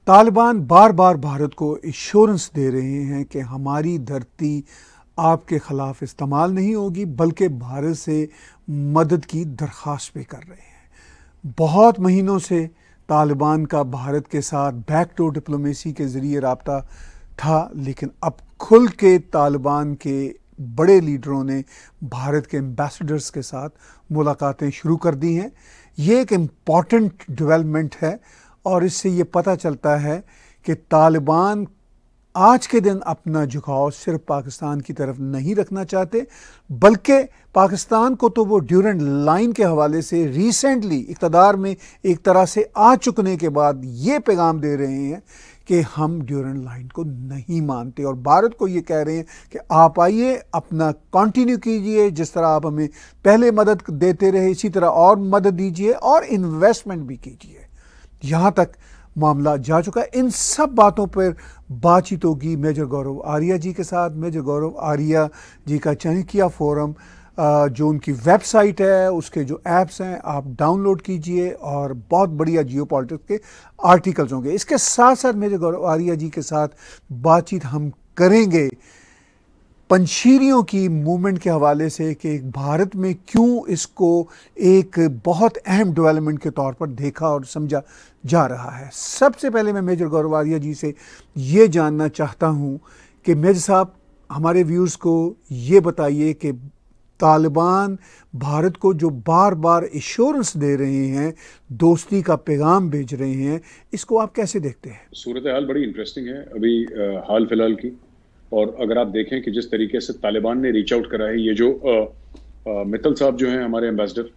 तालिबान बार बार भारत को एश्योरेंस दे रहे हैं कि हमारी धरती आपके खिलाफ इस्तेमाल नहीं होगी, बल्कि भारत से मदद की दरख्वास्त भी कर रहे हैं। बहुत महीनों से तालिबान का भारत के साथ बैकडोर डिप्लोमेसी के ज़रिए रब्ता था, लेकिन अब खुल के तालिबान के बड़े लीडरों ने भारत के एम्बेसडर्स के साथ मुलाकातें शुरू कर दी हैं। ये एक इम्पॉर्टेंट डेवलपमेंट है और इससे ये पता चलता है कि तालिबान आज के दिन अपना झुकाव सिर्फ पाकिस्तान की तरफ नहीं रखना चाहते, बल्कि पाकिस्तान को तो वो ड्यूरेंट लाइन के हवाले से रिसेंटली इक़्तिदार में एक तरह से आ चुकने के बाद ये पैगाम दे रहे हैं कि हम ड्यूरेंट लाइन को नहीं मानते और भारत को ये कह रहे हैं कि आप आइए, अपना कंटिन्यू कीजिए, जिस तरह आप हमें पहले मदद देते रहे इसी तरह और मदद दीजिए और इन्वेस्टमेंट भी कीजिए। यहाँ तक मामला जा चुका है। इन सब बातों पर बातचीत होगी मेजर गौरव आर्या जी के साथ। मेजर गौरव आर्या जी का चाणक्य फोरम जो उनकी वेबसाइट है, उसके जो ऐप्स हैं आप डाउनलोड कीजिए और बहुत बढ़िया जियो पॉलिटिक्स के आर्टिकल्स होंगे। इसके साथ साथ मेजर गौरव आर्या जी के साथ बातचीत हम करेंगे पंशीरियों की मूवमेंट के हवाले से कि भारत में क्यों इसको एक बहुत अहम डेवलपमेंट के तौर पर देखा और समझा जा रहा है। सबसे पहले मैं मेजर गौरव आर्या जी से ये जानना चाहता हूँ कि मेजर साहब, हमारे व्यूज़ को ये बताइए कि तालिबान भारत को जो बार बार एश्योरेंस दे रहे हैं, दोस्ती का पैगाम भेज रहे हैं, इसको आप कैसे देखते हैं? सूरत हाल बड़ी इंटरेस्टिंग है अभी हाल फिलहाल की, और अगर आप देखें कि जिस तरीके से तालिबान ने रीच आउट करा है, ये जो मित्तल साहब जो हैं हमारे एम्बेसडर,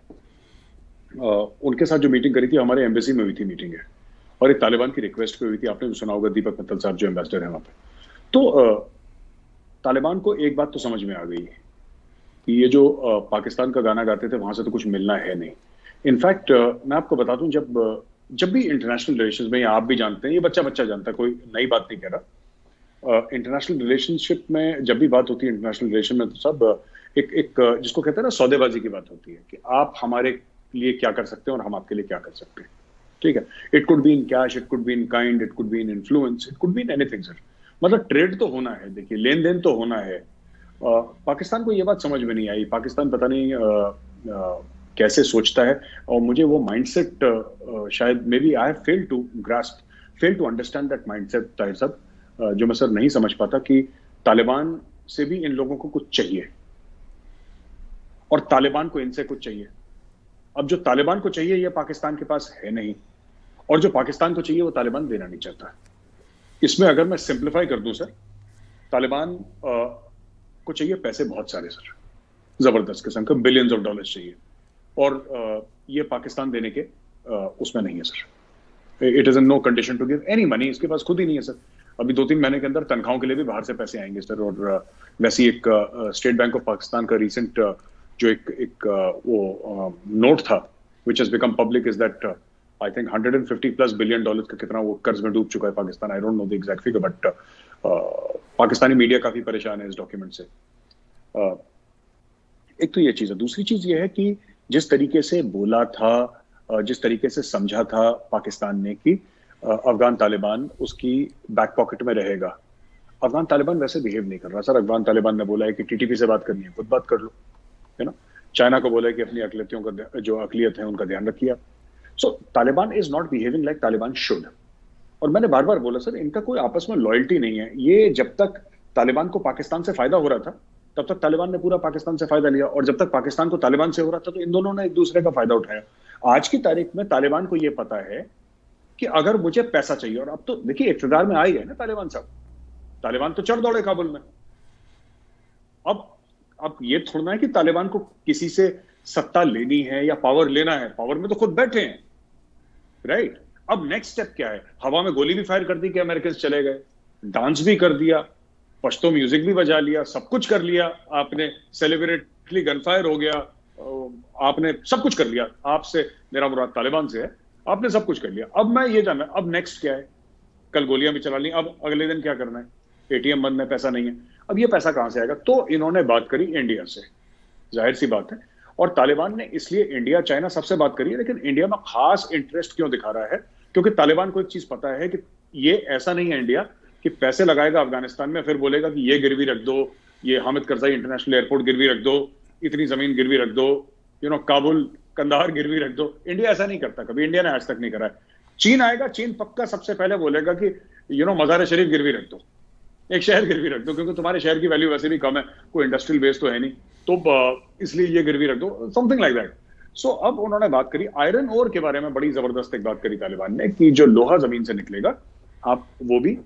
उनके साथ जो मीटिंग करी थी हमारे एम्बेसी में हुई थी मीटिंग है, और एक तालिबान की रिक्वेस्ट पे हुई थी। आपने सुना होगा दीपक मित्तल साहब जो एम्बेसडर हैं वहाँ पे। तो तालिबान को एक बात तो समझ में आ गई है कि ये जो पाकिस्तान का गाना गाते थे वहां से तो कुछ मिलना है नहीं। इनफैक्ट मैं आपको बता दूं, जब भी इंटरनेशनल रिलेशंस में, आप भी जानते हैं, ये बच्चा जानता है, कोई नई बात नहीं कह रहा, इंटरनेशनल रिलेशनशिप में जब भी बात होती है इंटरनेशनल रिलेशन में, तो सब एक जिसको कहते हैं ना सौदेबाजी की बात होती है कि आप हमारे लिए क्या कर सकते हैं और हम आपके लिए क्या कर सकते हैं। ठीक है, it could be in cash, it could be in kind, it could be in influence, it could be in anything sir. मतलब ट्रेड तो होना है, देखिए लेन देन तो होना है। पाकिस्तान को ये बात समझ में नहीं आई। पाकिस्तान पता नहीं कैसे सोचता है, और मुझे वो माइंडसेट शायद maybe I have fail to understand that mindset Tahir साहब, जो मैं सर नहीं समझ पाता कि तालिबान से भी इन लोगों को कुछ चाहिए और तालिबान को इनसे कुछ चाहिए। अब जो तालिबान को चाहिए ये पाकिस्तान के पास है नहीं, और जो पाकिस्तान को चाहिए वो तालिबान देना नहीं चाहता। इसमें अगर मैं सिंप्लीफाई कर दूं सर, तालिबान को चाहिए पैसे बहुत सारे सर, जबरदस्त किस्म के बिलियंस ऑफ डॉलर्स चाहिए, और ये पाकिस्तान देने के उसमें नहीं है sir. It is in no condition to give any money, इसके पास खुद ही नहीं है सर। अभी 2-3 महीने के अंदर तनख्वाहों के लिए भी बाहर से पैसे आएंगे सर। और वैसे ही एक स्टेट बैंक ऑफ पाकिस्तान का रिसेंट जो एक वो नोट था which has become public is that I think $150+ billion का कितना वो कर्ज में डूब चुका है Pakistan. I don't know the exact figure, but Pakistani media काफी परेशान है इस डॉक्यूमेंट से। एक तो ये चीज है। दूसरी चीज ये है कि जिस तरीके से बोला था, जिस तरीके से समझा था पाकिस्तान ने कि अफगान तालिबान उसकी बैक पॉकेट में रहेगा, अफगान तालिबान वैसे बिहेव नहीं कर रहा सर। अफगान तालिबान ने बोला है कि टीटीपी से बात करनी है, खुद बात कर लो, है ना। चाइना को बोला है कि अपनी अकलियतों का जो अकलियत है उनका ध्यान रखिए। So Taliban is not behaving like Taliban should. और मैंने बार बार बोला सर, इनका कोई आपस में लॉयल्टी नहीं है। ये जब तक तालिबान को पाकिस्तान से फायदा हो रहा था तब तक तालिबान ने पूरा पाकिस्तान से फायदा लिया, और जब तक पाकिस्तान को तालिबान से हो रहा था तो इन दोनों ने एक दूसरे का फायदा उठाया। आज की तारीख में तालिबान को यह पता है कि अगर मुझे पैसा चाहिए, और अब तो देखिए इक़्तिदार में आ ही गए ना तालिबान साहब, तालिबान तो चढ़ दौड़े काबुल में। अब ये थोड़ा है कि तालिबान को किसी से सत्ता लेनी है या पावर लेना है, पावर में तो खुद बैठे हैं, राइट। अब नेक्स्ट स्टेप क्या है? हवा में गोली भी फायर कर दी कि अमेरिकन चले गए, डांस भी कर दिया, पश्तो म्यूजिक भी बजा लिया, सब कुछ कर लिया आपने, सेलिब्रेटली गन फायर हो गया, आपने सब कुछ कर लिया। आपसे मेरा मुराद तालिबान से है, आपने सब कुछ कर लिया। अब मैं ये जानना, अब नेक्स्ट क्या है? कल गोलियां भी चला ली, अब अगले दिन क्या करना है? एटीएम बंद है, पैसा नहीं है। अब ये पैसा कहां से आएगा? तो इन्होंने बात करी इंडिया से, जाहिर सी बात है। और तालिबान ने इसलिए इंडिया चाइना सबसे बात करी है, लेकिन इंडिया में खास इंटरेस्ट क्यों दिखा रहा है? क्योंकि तालिबान को एक चीज पता है कि ये ऐसा नहीं है इंडिया कि पैसे लगाएगा अफगानिस्तान में, फिर बोलेगा कि ये गिरवी रख दो, ये हामिद करजाई इंटरनेशनल एयरपोर्ट गिरवी रख दो, इतनी जमीन गिरवी रख दो, काबुल कंधार गिरवी रख दो। इंडिया ऐसा नहीं करता, कभी इंडिया ने आज तक नहीं करा है। चीन आएगा, चीन पक्का सबसे पहले बोलेगा कि मजार शरीफ गिरवी रख दो, एक शहर गिरवी रख दो, क्योंकि तुम्हारे शहर की वैल्यू वैसे भी कम है, कोई इंडस्ट्रियल बेस तो है नहीं, तो इसलिए ये गिरवी रख दो, समथिंग लाइक दैट। सो अब उन्होंने बात करी आयरन ओर के बारे में, बड़ी जबरदस्त एक बात करी तालिबान ने कि जो लोहा जमीन से निकलेगा आप वो भी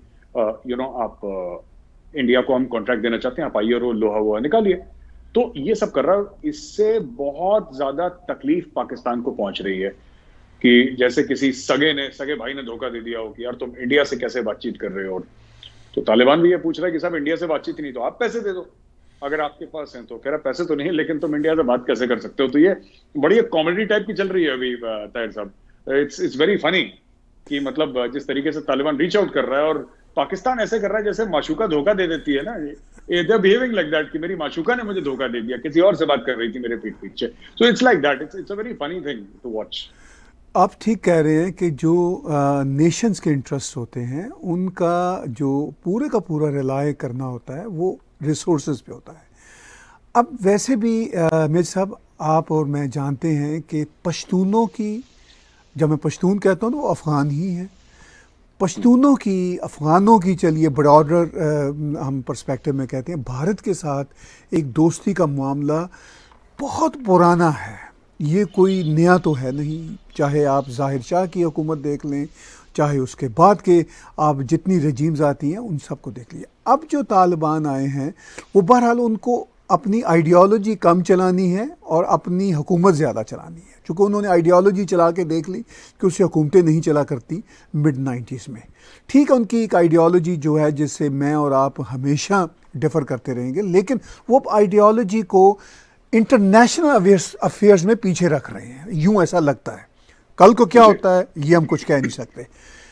आप इंडिया को हम कॉन्ट्रैक्ट देना चाहते हैं, आप आइए और वो लोहा वो निकालिए। तो ये सब कर रहा है। इससे बहुत ज्यादा तकलीफ पाकिस्तान को पहुंच रही है कि जैसे किसी सगे भाई ने धोखा दे दिया हो कि यार तुम इंडिया से कैसे बातचीत कर रहे हो। तो तालिबान भी ये पूछ रहा है कि साहब इंडिया से बातचीत नहीं तो आप पैसे दे दो, अगर आपके पास हैं तो। कह रहा पैसे तो नहीं लेकिन तुम इंडिया से बात कैसे कर सकते हो। तो ये बड़ी एक कॉमेडी टाइप की चल रही है अभी ताहिर साहब। इट्स वेरी फनी कि मतलब जिस तरीके से तालिबान रीच आउट कर रहा है और पाकिस्तान ऐसे कर रहा है जैसे माशूका धोखा दे देती है ना, they are behaving like that कि मेरी माशूका ने मुझे धोखा दे दिया, किसी और से बात कर रही थी मेरे पीठ पीछे। So it's like that, it's a very funny thing to watch. आप ठीक कह रहे हैं कि जो नेशंस के इंटरेस्ट होते हैं उनका जो पूरे का पूरा रिलाय करना होता है वो रिसोर्सेज पे होता है। अब वैसे भी मिर्ज़ा साहब आप और मैं जानते हैं कि पश्तूनों की, जब मैं पश्तून कहता हूँ तो वो अफ़गान ही हैं, पश्तूनों की, अफ़गानों की, चलिए ब्रॉडर हम पर्सपेक्टिव में कहते हैं, भारत के साथ एक दोस्ती का मामला बहुत पुराना है। ये कोई नया तो है नहीं, चाहे आप ज़ाहिर शाह की हुकूमत देख लें, चाहे उसके बाद के आप जितनी रजीम्स आती हैं उन सबको देख लीजिए। अब जो तालिबान आए हैं वो बहरहाल उनको अपनी आइडियोलॉजी कम चलानी है और अपनी हुकूमत ज़्यादा चलानी है, चूँकि उन्होंने आइडियोलॉजी चला के देख ली कि उससे हुकूमतें नहीं चला करती मिड-90s में। ठीक है, उनकी एक आइडियोलॉजी जो है जिससे मैं और आप हमेशा डिफ़र करते रहेंगे, लेकिन वो आइडियोलॉजी को इंटरनेशनल अफेयर्स में पीछे रख रहे हैं, यूँ ऐसा लगता है। कल को क्या होता है ये हम कुछ कह नहीं सकते।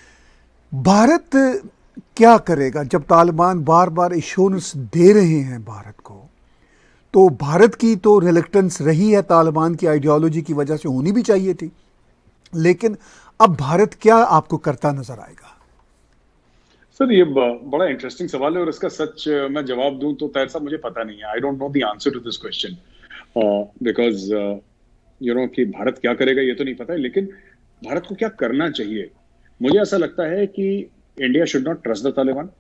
भारत क्या करेगा जब तालिबान बार बार एश्योरेंस दे रहे हैं भारत को? तो भारत की तो रिलेक्टेंस रही है, तालिबान की आइडियोलॉजी की वजह से होनी भी चाहिए थी, लेकिन अब भारत क्या आपको करता नजर आएगा? सर ये बड़ा इंटरेस्टिंग सवाल है और इसका सच मैं जवाब दूं तो ताहिर साहब मुझे पता नहीं है। I don't know the answer to this question because कि भारत क्या करेगा ये तो नहीं पता है, लेकिन भारत को क्या करना चाहिए। मुझे ऐसा लगता है कि India should not trust the Taliban,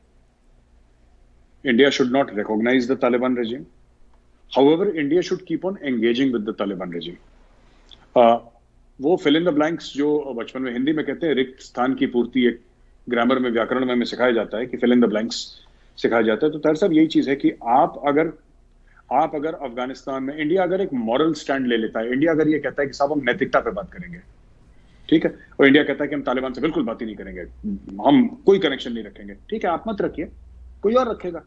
India should not recognize the Taliban regime, however India should keep on engaging with the Taliban regime. वो फिल इन द ब्लैंक्स जो बचपन में हिंदी में कहते हैं रिक्त स्थान की पूर्ति, एक ग्रामर में व्याकरण में सिखाया जाता है कि फिल इन द ब्लैंक्स सिखाया जाता है। तो ताहिर साहब यही चीज है कि आप अगर अफगानिस्तान में, इंडिया अगर एक मॉरल स्टैंड ले लेता है, इंडिया अगर ये कहता है कि साहब हम नैतिकता पे बात करेंगे, ठीक है, और इंडिया कहता है कि हम तालिबान से बिल्कुल बात ही नहीं करेंगे, हम कोई कनेक्शन नहीं रखेंगे, ठीक है, आप मत रखिए, कोई और रखेगा।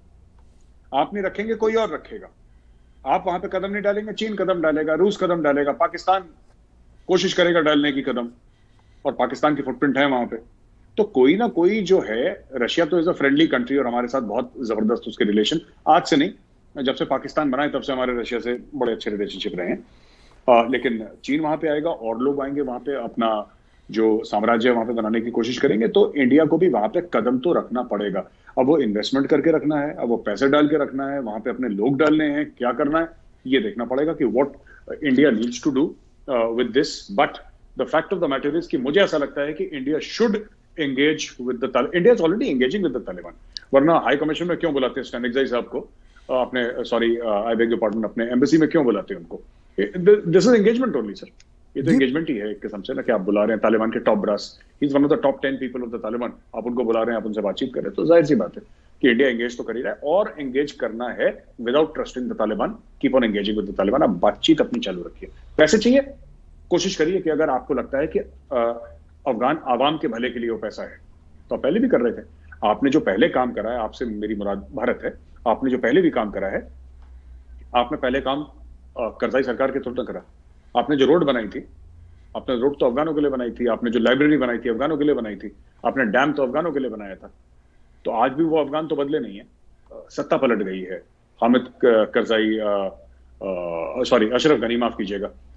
आप नहीं रखेंगे, कोई और रखेगा। आप वहां पे कदम नहीं डालेंगे, चीन कदम डालेगा, रूस कदम डालेगा, पाकिस्तान कोशिश करेगा डालने की कदम, और पाकिस्तान की फुटप्रिंट है वहां पे। तो कोई ना कोई जो है, रशिया तो इज अ फ्रेंडली कंट्री और हमारे साथ बहुत जबरदस्त उसके रिलेशन, आज से नहीं, जब से पाकिस्तान बना है तब से हमारे रशिया से बड़े अच्छे रिलेशनशिप रहे हैं। लेकिन चीन वहां पे आएगा और लोग आएंगे वहां पे, अपना जो साम्राज्य वहां पे बनाने की कोशिश करेंगे, तो इंडिया को भी वहां पे कदम तो रखना पड़ेगा। अब वो इन्वेस्टमेंट करके रखना है, अब वो पैसे डाल के रखना है, वहां पे अपने लोग डालने हैं, क्या करना है ये देखना पड़ेगा कि what India needs to do with this. But the fact of the matter is कि मुझे ऐसा लगता है कि India should engage with the Taliban. India is already engaging with the Taliban, वरना हाई कमीशन में क्यों बुलाते हैं स्टैनिक्साई साहब को, अपने sorry I beg your pardon, अपने एम्बेसी में क्यों बुलाते हैं उनको? This is engagement only sir, ये तो एंगेजमेंट ही है एक किस्म से ना, कि आप बुला रहे हैं तालिबान के top brass, he is one of the top 10 people of the Taliban, आप उनको बुला रहे हैं, आप उनसे बातचीत कर रहे हैं, तो जाहिर सी बात है कि इंडिया एंगेज तो कर ही रहा है, और एंगेज करना है without trusting the Taliban. Keep on engaging with the Taliban, आप बातचीत अपनी चालू रखिए। पैसे चाहिए, कोशिश करिए कि अगर आपको लगता है कि अफगान आवाम के भले के लिए वो पैसा है, तो आप पहले भी कर रहे थे। आपने जो पहले काम करा है, आपसे मेरी मुराद भारत है, आपने जो पहले भी काम करा है, आपने पहले काम करजाई सरकार के थ्रू न करा। आपने जो रोड बनाई थी, आपने रोड तो अफगानों के लिए बनाई थी, आपने जो लाइब्रेरी बनाई थी अफगानों के लिए बनाई थी, आपने डैम तो अफगानों के लिए बनाया था। तो आज भी वो अफगान तो बदले नहीं है, सत्ता पलट गई है। हामिद करजाई, सॉरी अशरफ गनी, माफ कीजिएगा,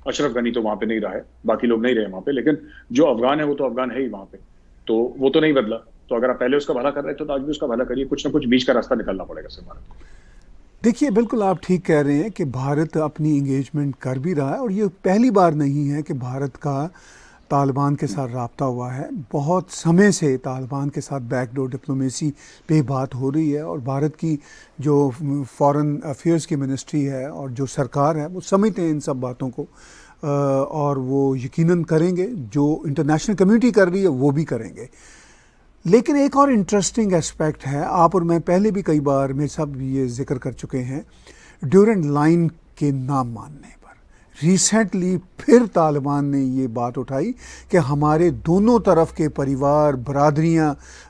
अशरफ गनी तो वहां पे नहीं रहा है, बाकी लोग नहीं रहे वहां पे, लेकिन जो अफगान है वो तो अफगान है ही वहां पे, तो वो तो नहीं बदला। तो अगर आप पहले उसका भला कर रहे थे तो आज भी उसका भला करिए, कुछ ना कुछ बीच का रास्ता निकालना पड़ेगा सर भारत को। देखिए, बिल्कुल आप ठीक कह रहे हैं कि भारत अपनी इंगेजमेंट कर भी रहा है, और ये पहली बार नहीं है कि भारत का तालिबान के साथ राब्ता हुआ है। बहुत समय से तालिबान के साथ बैकडोर डिप्लोमेसी पे बात हो रही है, और भारत की जो फॉरेन अफेयर्स की मिनिस्ट्री है और जो सरकार है वो समझते हैं इन सब बातों को, और वो यकीनन करेंगे। जो इंटरनेशनल कम्युनिटी कर रही है वो भी करेंगे। लेकिन एक और इंटरेस्टिंग एस्पेक्ट है, आप और मैं पहले भी कई बार में सब ये जिक्र कर चुके हैं, ड्यूरेंट लाइन के नाम मानने पर। रिसेंटली फिर तालिबान ने ये बात उठाई कि हमारे दोनों तरफ के परिवार, बरादरियां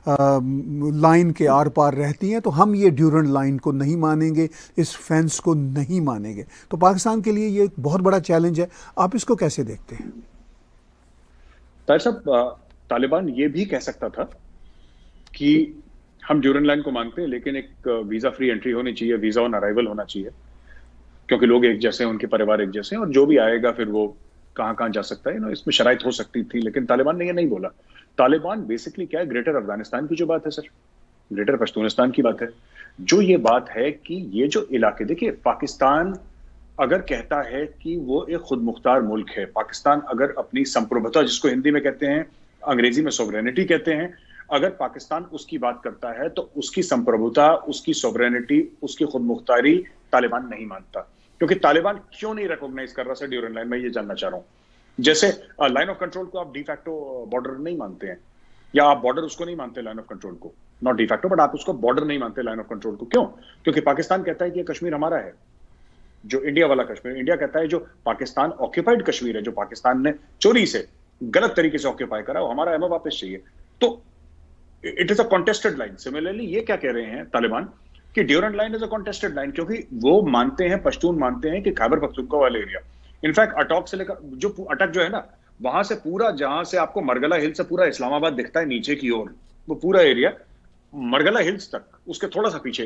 लाइन के आर पार रहती हैं, तो हम ये ड्यूरेंट लाइन को नहीं मानेंगे, इस फेंस को नहीं मानेंगे। तो पाकिस्तान के लिए ये एक बहुत बड़ा चैलेंज है। आप इसको कैसे देखते हैं? ताहिर साहब, तालिबान ये भी कह सकता था कि हम ड्यूरेंट लाइन को मानते हैं, लेकिन एक वीजा फ्री एंट्री होनी चाहिए, वीजा ऑन अराइवल होना चाहिए, क्योंकि लोग एक जैसे हैं, उनके परिवार एक जैसे हैं, और जो भी आएगा फिर वो कहां कहां जा सकता है, इसमें शराइत हो सकती थी। लेकिन तालिबान ने ये नहीं बोला। तालिबान बेसिकली क्या है, ग्रेटर अफगानिस्तान की जो बात है सर, ग्रेटर पश्तूनिस्तान की बात है। जो ये बात है कि ये जो इलाके, देखिए पाकिस्तान अगर कहता है कि वो एक खुद मुख्तार मुल्क है, पाकिस्तान अगर अपनी संप्रभुता, जिसको हिंदी में कहते हैं, अंग्रेजी में सोवरेनिटी कहते हैं, अगर पाकिस्तान उसकी बात करता है तो उसकी संप्रभुता, उसकी सोवरेनिटी, उसकी खुद मुख्तारी तालिबान नहीं मानता। क्योंकि तालिबान क्यों नहीं रिकॉग्नाइज कर रहा सर ड्यूरेंट लाइन, मैं ये जानना चाह रहा हूं। जैसे लाइन ऑफ कंट्रोल को आप डिफैक्टो बॉर्डर नहीं मानते हैं, या आप बॉर्डर उसको नहीं मानते लाइन ऑफ कंट्रोल को, नॉट डिफैक्टो बट आप उसको बॉर्डर नहीं मानते लाइन ऑफ कंट्रोल को। क्यों? क्योंकि पाकिस्तान कहता है कि कश्मीर हमारा है, जो इंडिया वाला कश्मीर। इंडिया कहता है जो पाकिस्तान ऑक्यूपाइड कश्मीर है, जो पाकिस्तान ने चोरी से, गलत तरीके से ऑक्यूपाई करा, वो हमारा है, हमें वापस चाहिए। तो it is a contested line. Similarly ये क्या कह रहे हैं तालिबान कि Durand line is a contested line, क्योंकि वो मानते हैं, पश्तून मानते हैं कि खैबर पख्तूनख्वा वाला एरिया, इनफैक्ट अटक से लेकर जो अटक जो है ना, वहां से पूरा, जहां से आपको मरगला हिल से पूरा इस्लामाबाद दिखता है नीचे की ओर, वो पूरा एरिया मरगला हिल्स तक, उसके थोड़ा सा पीछे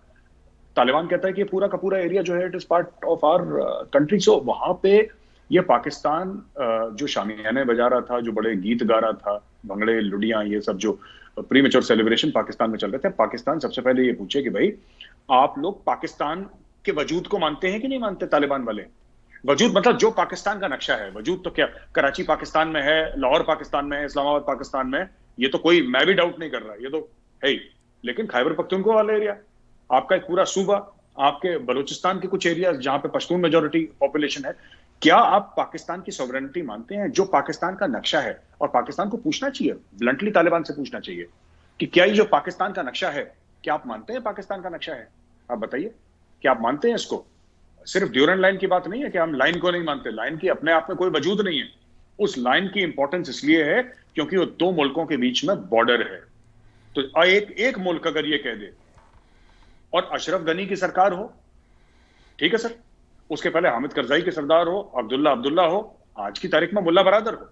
तालिबान कहता है कि पूरा का पूरा एरिया जो है it is part of our country. So वहां पे ये पाकिस्तान जो शामियाने बजा रहा था, जो बड़े गीत गा रहा था, भंगड़े, लुडियां, ये सब जो प्रीमेच्योर सेलिब्रेशन पाकिस्तान में चल रहे थे, पाकिस्तान सबसे पहले ये पूछे कि भाई आप लोग पाकिस्तान के वजूद को मानते हैं कि नहीं मानते? तालिबान वाले वजूद मतलब जो पाकिस्तान का नक्शा है, वजूद तो क्या कराची पाकिस्तान में है, लाहौर पाकिस्तान में है, इस्लामाबाद पाकिस्तान में है, ये तो कोई, मैं भी डाउट नहीं कर रहा, ये तो है ही। लेकिन खैबर पख्तूनख्वा वाला एरिया, आपका एक पूरा सूबा, आपके बलूचिस्तान के कुछ एरिया जहां पे पश्तून मेजोरिटी पॉपुलेशन है, क्या आप पाकिस्तान की सॉवरेनिटी मानते हैं, जो पाकिस्तान का नक्शा है? और पाकिस्तान को पूछना चाहिए, ब्लंटली तालिबान से पूछना चाहिए कि क्या ये जो पाकिस्तान का नक्शा है, क्या आप मानते हैं पाकिस्तान का नक्शा है? आप बताइए, क्या आप मानते हैं इसको? सिर्फ ड्यूरेंट लाइन की बात नहीं है कि हम लाइन को नहीं मानते, लाइन की अपने आप में कोई वजूद नहीं है। उस लाइन की इंपॉर्टेंस इसलिए है क्योंकि वो दो मुल्कों के बीच में बॉर्डर है। तो एक मुल्क अगर ये कह दे, और अशरफ गनी की सरकार हो, ठीक है सर, उसके पहले हामिद करजाई के सरदार हो, अब्दुल्ला हो, आज की तारीख में मुल्ला बरादर हो,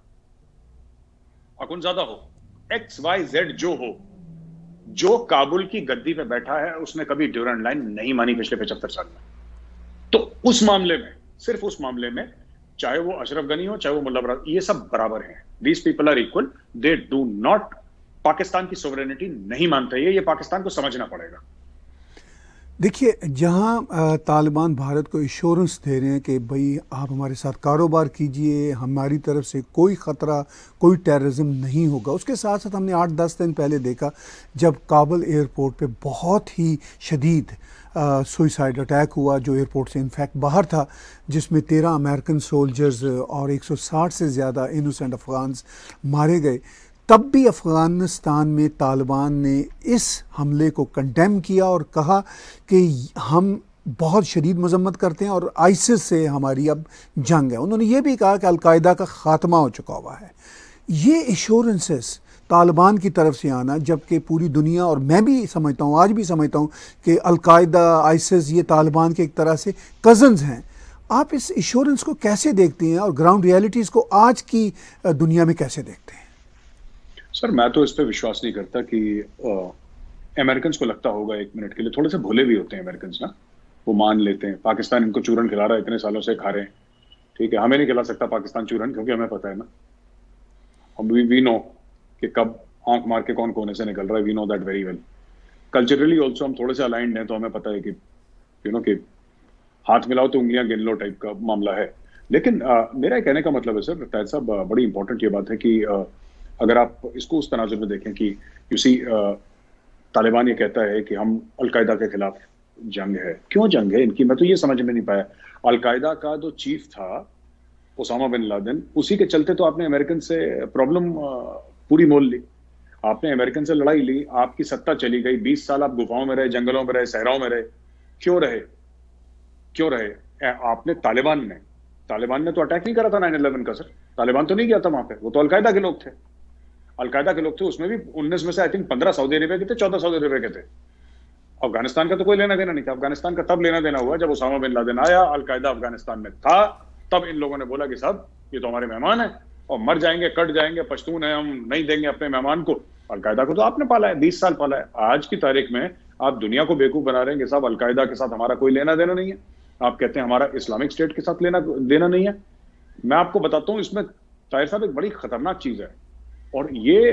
अकुनजादा हो, XYZ जो हो, जो काबुल की गद्दी पे बैठा है, उसने कभी ड्यूरेंट लाइन नहीं मानी पिछले 75 साल में। तो उस मामले में, सिर्फ उस मामले में, चाहे वो अशरफ गनी हो, चाहे वो मुल्ला बरादर, ये सब बराबर हैं। These people are equal, they do not, Pakistan की सोवरेनिटी नहीं मानते। ये पाकिस्तान को समझना पड़ेगा। देखिए, जहां तालिबान भारत को इंश्योरेंस दे रहे हैं कि भाई आप हमारे साथ कारोबार कीजिए, हमारी तरफ से कोई ख़तरा, कोई टेररिज्म नहीं होगा, उसके साथ साथ हमने 8-10 दिन पहले देखा जब काबुल एयरपोर्ट पे बहुत ही शदीद सुइसाइड अटैक हुआ, जो एयरपोर्ट से इनफैक्ट बाहर था, जिसमें 13 अमेरिकन सोल्जर्स और 160 से ज़्यादा इनोसेंट अफगान्स मारे गए। तब भी अफ़गानिस्तान में तालिबान ने इस हमले को कंडेम किया और कहा कि हम बहुत शदीद मजम्मत करते हैं और आइसिस से हमारी अब जंग है। उन्होंने ये भी कहा कि अलकायदा का ख़ात्मा हो चुका हुआ है। ये एश्योरेंसेस तालिबान की तरफ से आना, जबकि पूरी दुनिया, और मैं भी समझता हूँ, आज भी समझता हूँ कि अलकायदा, आइसिस ये तालिबान के एक तरह से कज़न्स हैं। आप इस एश्योरेंस को कैसे देखते हैं और ग्राउंड रियलिटीज़ को आज की दुनिया में कैसे देखते हैं? सर, मैं तो इस पर विश्वास नहीं करता कि अमेरिकन को लगता होगा एक मिनट के लिए, थोड़े से भोले भी होते हैं अमेरिकन ना, वो मान लेते हैं पाकिस्तान इनको चूरन खिला रहा है, इतने सालों से खा रहे हैं, ठीक है, हमें नहीं खिला सकता पाकिस्तान चूरन, क्योंकि हमें पता है ना, हम वी नो कि कब आंख मार के कौन कोने से निकल रहा है, we know that very well. Culturally also हम थोड़े से अलाइंड हैं, तो हमें पता है कि कि हाथ मिलाओ तो उंगलियां गिन लो टाइप का मामला है। लेकिन मेरा कहने का मतलब है सर, ताहिर साहब, बड़ी इंपॉर्टेंट ये बात है कि अगर आप इसको उस तनाजुर में देखें कि यू सी तालिबान ये कहता है कि हम अलकायदा के खिलाफ जंग है। क्यों जंग है इनकी, मैं तो ये समझ में नहीं पाया। अलकायदा का जो चीफ था ओसामा बिन लादेन, उसी के चलते तो आपने अमेरिकन से प्रॉब्लम पूरी मोल ली, आपने अमेरिकन से लड़ाई ली, आपकी सत्ता चली गई, 20 साल आप गुफाओं में रहे, जंगलों में रहे, सहराओं में रहे। क्यों रहे? क्यों रहे? आपने तालिबान ने तो अटैक नहीं करा था 9/11 का सर, तालिबान तो नहीं गया था वहां पे, वो तो अलकायदा के लोग थे। अलकायदा के लोग थे, उसमें भी 19 में से आई थिंक 15 सऊदी अरेबिया के थे, 14 सऊदी अरेबिया के थे। अफगानिस्तान का तो कोई लेना देना नहीं था। अफगानिस्तान का तब लेना देना हुआ जब ओसामा बिन लादेन आया, अलकायदा अफगानिस्तान में था, तब इन लोगों ने बोला कि साहब ये तो हमारे मेहमान है और मर जाएंगे, कट जाएंगे, पश्तून है, हम नहीं देंगे अपने मेहमान को। अलकायदा को तो आपने पाला है, 20 साल पाला है। आज की तारीख में आप दुनिया को बेवकूफ बना रहे हैं कि साहब अलकायदा के साथ हमारा कोई लेना देना नहीं है। आप कहते हैं हमारा इस्लामिक स्टेट के साथ लेना देना नहीं है। मैं आपको बताता हूं, इसमें ताहिर साहब एक बड़ी खतरनाक चीज है, और ये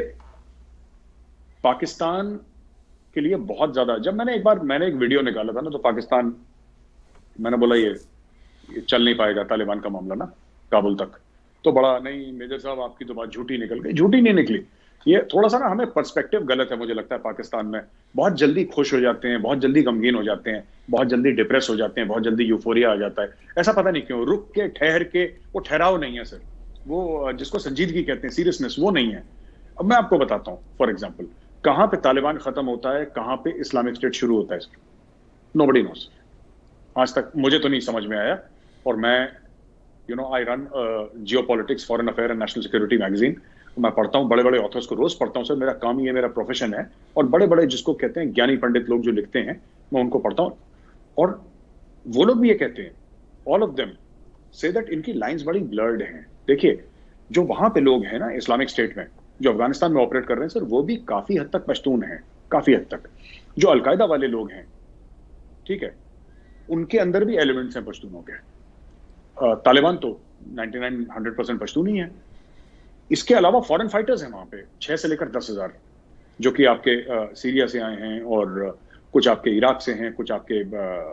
पाकिस्तान के लिए बहुत ज्यादा। जब मैंने एक वीडियो निकाला था ना, तो पाकिस्तान, मैंने बोला ये चल नहीं पाएगा तालिबान का मामला ना काबुल तक, तो बड़ा नहीं मेजर साहब आपकी तो बात झूठी निकल गई। झूठी नहीं निकली, ये थोड़ा सा ना हमें पर्सपेक्टिव गलत है मुझे लगता है। पाकिस्तान में बहुत जल्दी खुश हो जाते हैं, बहुत जल्दी गमगीन हो जाते हैं, बहुत जल्दी डिप्रेस हो जाते हैं, बहुत जल्दी यूफोरिया आ जाता है। ऐसा पता नहीं क्यों, रुक के ठहर के, वो ठहराव नहीं है सर, वो जिसको संजीदगी कहते हैं, सीरियसनेस, वो नहीं है। अब मैं आपको बताता हूँ, फॉर एग्जाम्पल, कहां पे तालिबान खत्म होता है, कहां पे इस्लामिक स्टेट शुरू होता है सर, नोबडी नोस। आज तक मुझे तो नहीं समझ में आया। और मैं I run geopolitics, foreign affair and national security magazine, मैं पढ़ता हूँ, बड़े बड़े ऑथर्स को रोज पढ़ता हूँ सर, मेरा काम ही है, मेरा प्रोफेशन है। और बड़े बड़े जिसको कहते हैं ज्ञानी पंडित लोग जो लिखते हैं, मैं उनको पढ़ता हूँ, और वो लोग भी ये कहते हैं, all of them say that इनकी लाइंस बड़ी ब्लर्ड हैं। देखिए, जो वहां पे लोग हैं ना इस्लामिक स्टेट में, जो अफगानिस्तान में ऑपरेट कर रहे हैं सर, वो भी काफी हद तक पश्तून हैं, काफी हद तक। जो अलकायदा वाले लोग हैं, ठीक है, उनके अंदर भी एलिमेंट्स हैं पश्तूनों के। तालिबान तो 99-100% पश्तून ही है। इसके अलावा फॉरेन फाइटर्स हैं वहां पे 6 से लेकर 10,000, जो कि आपके सीरिया से आए हैं, और कुछ आपके इराक से हैं, कुछ आपके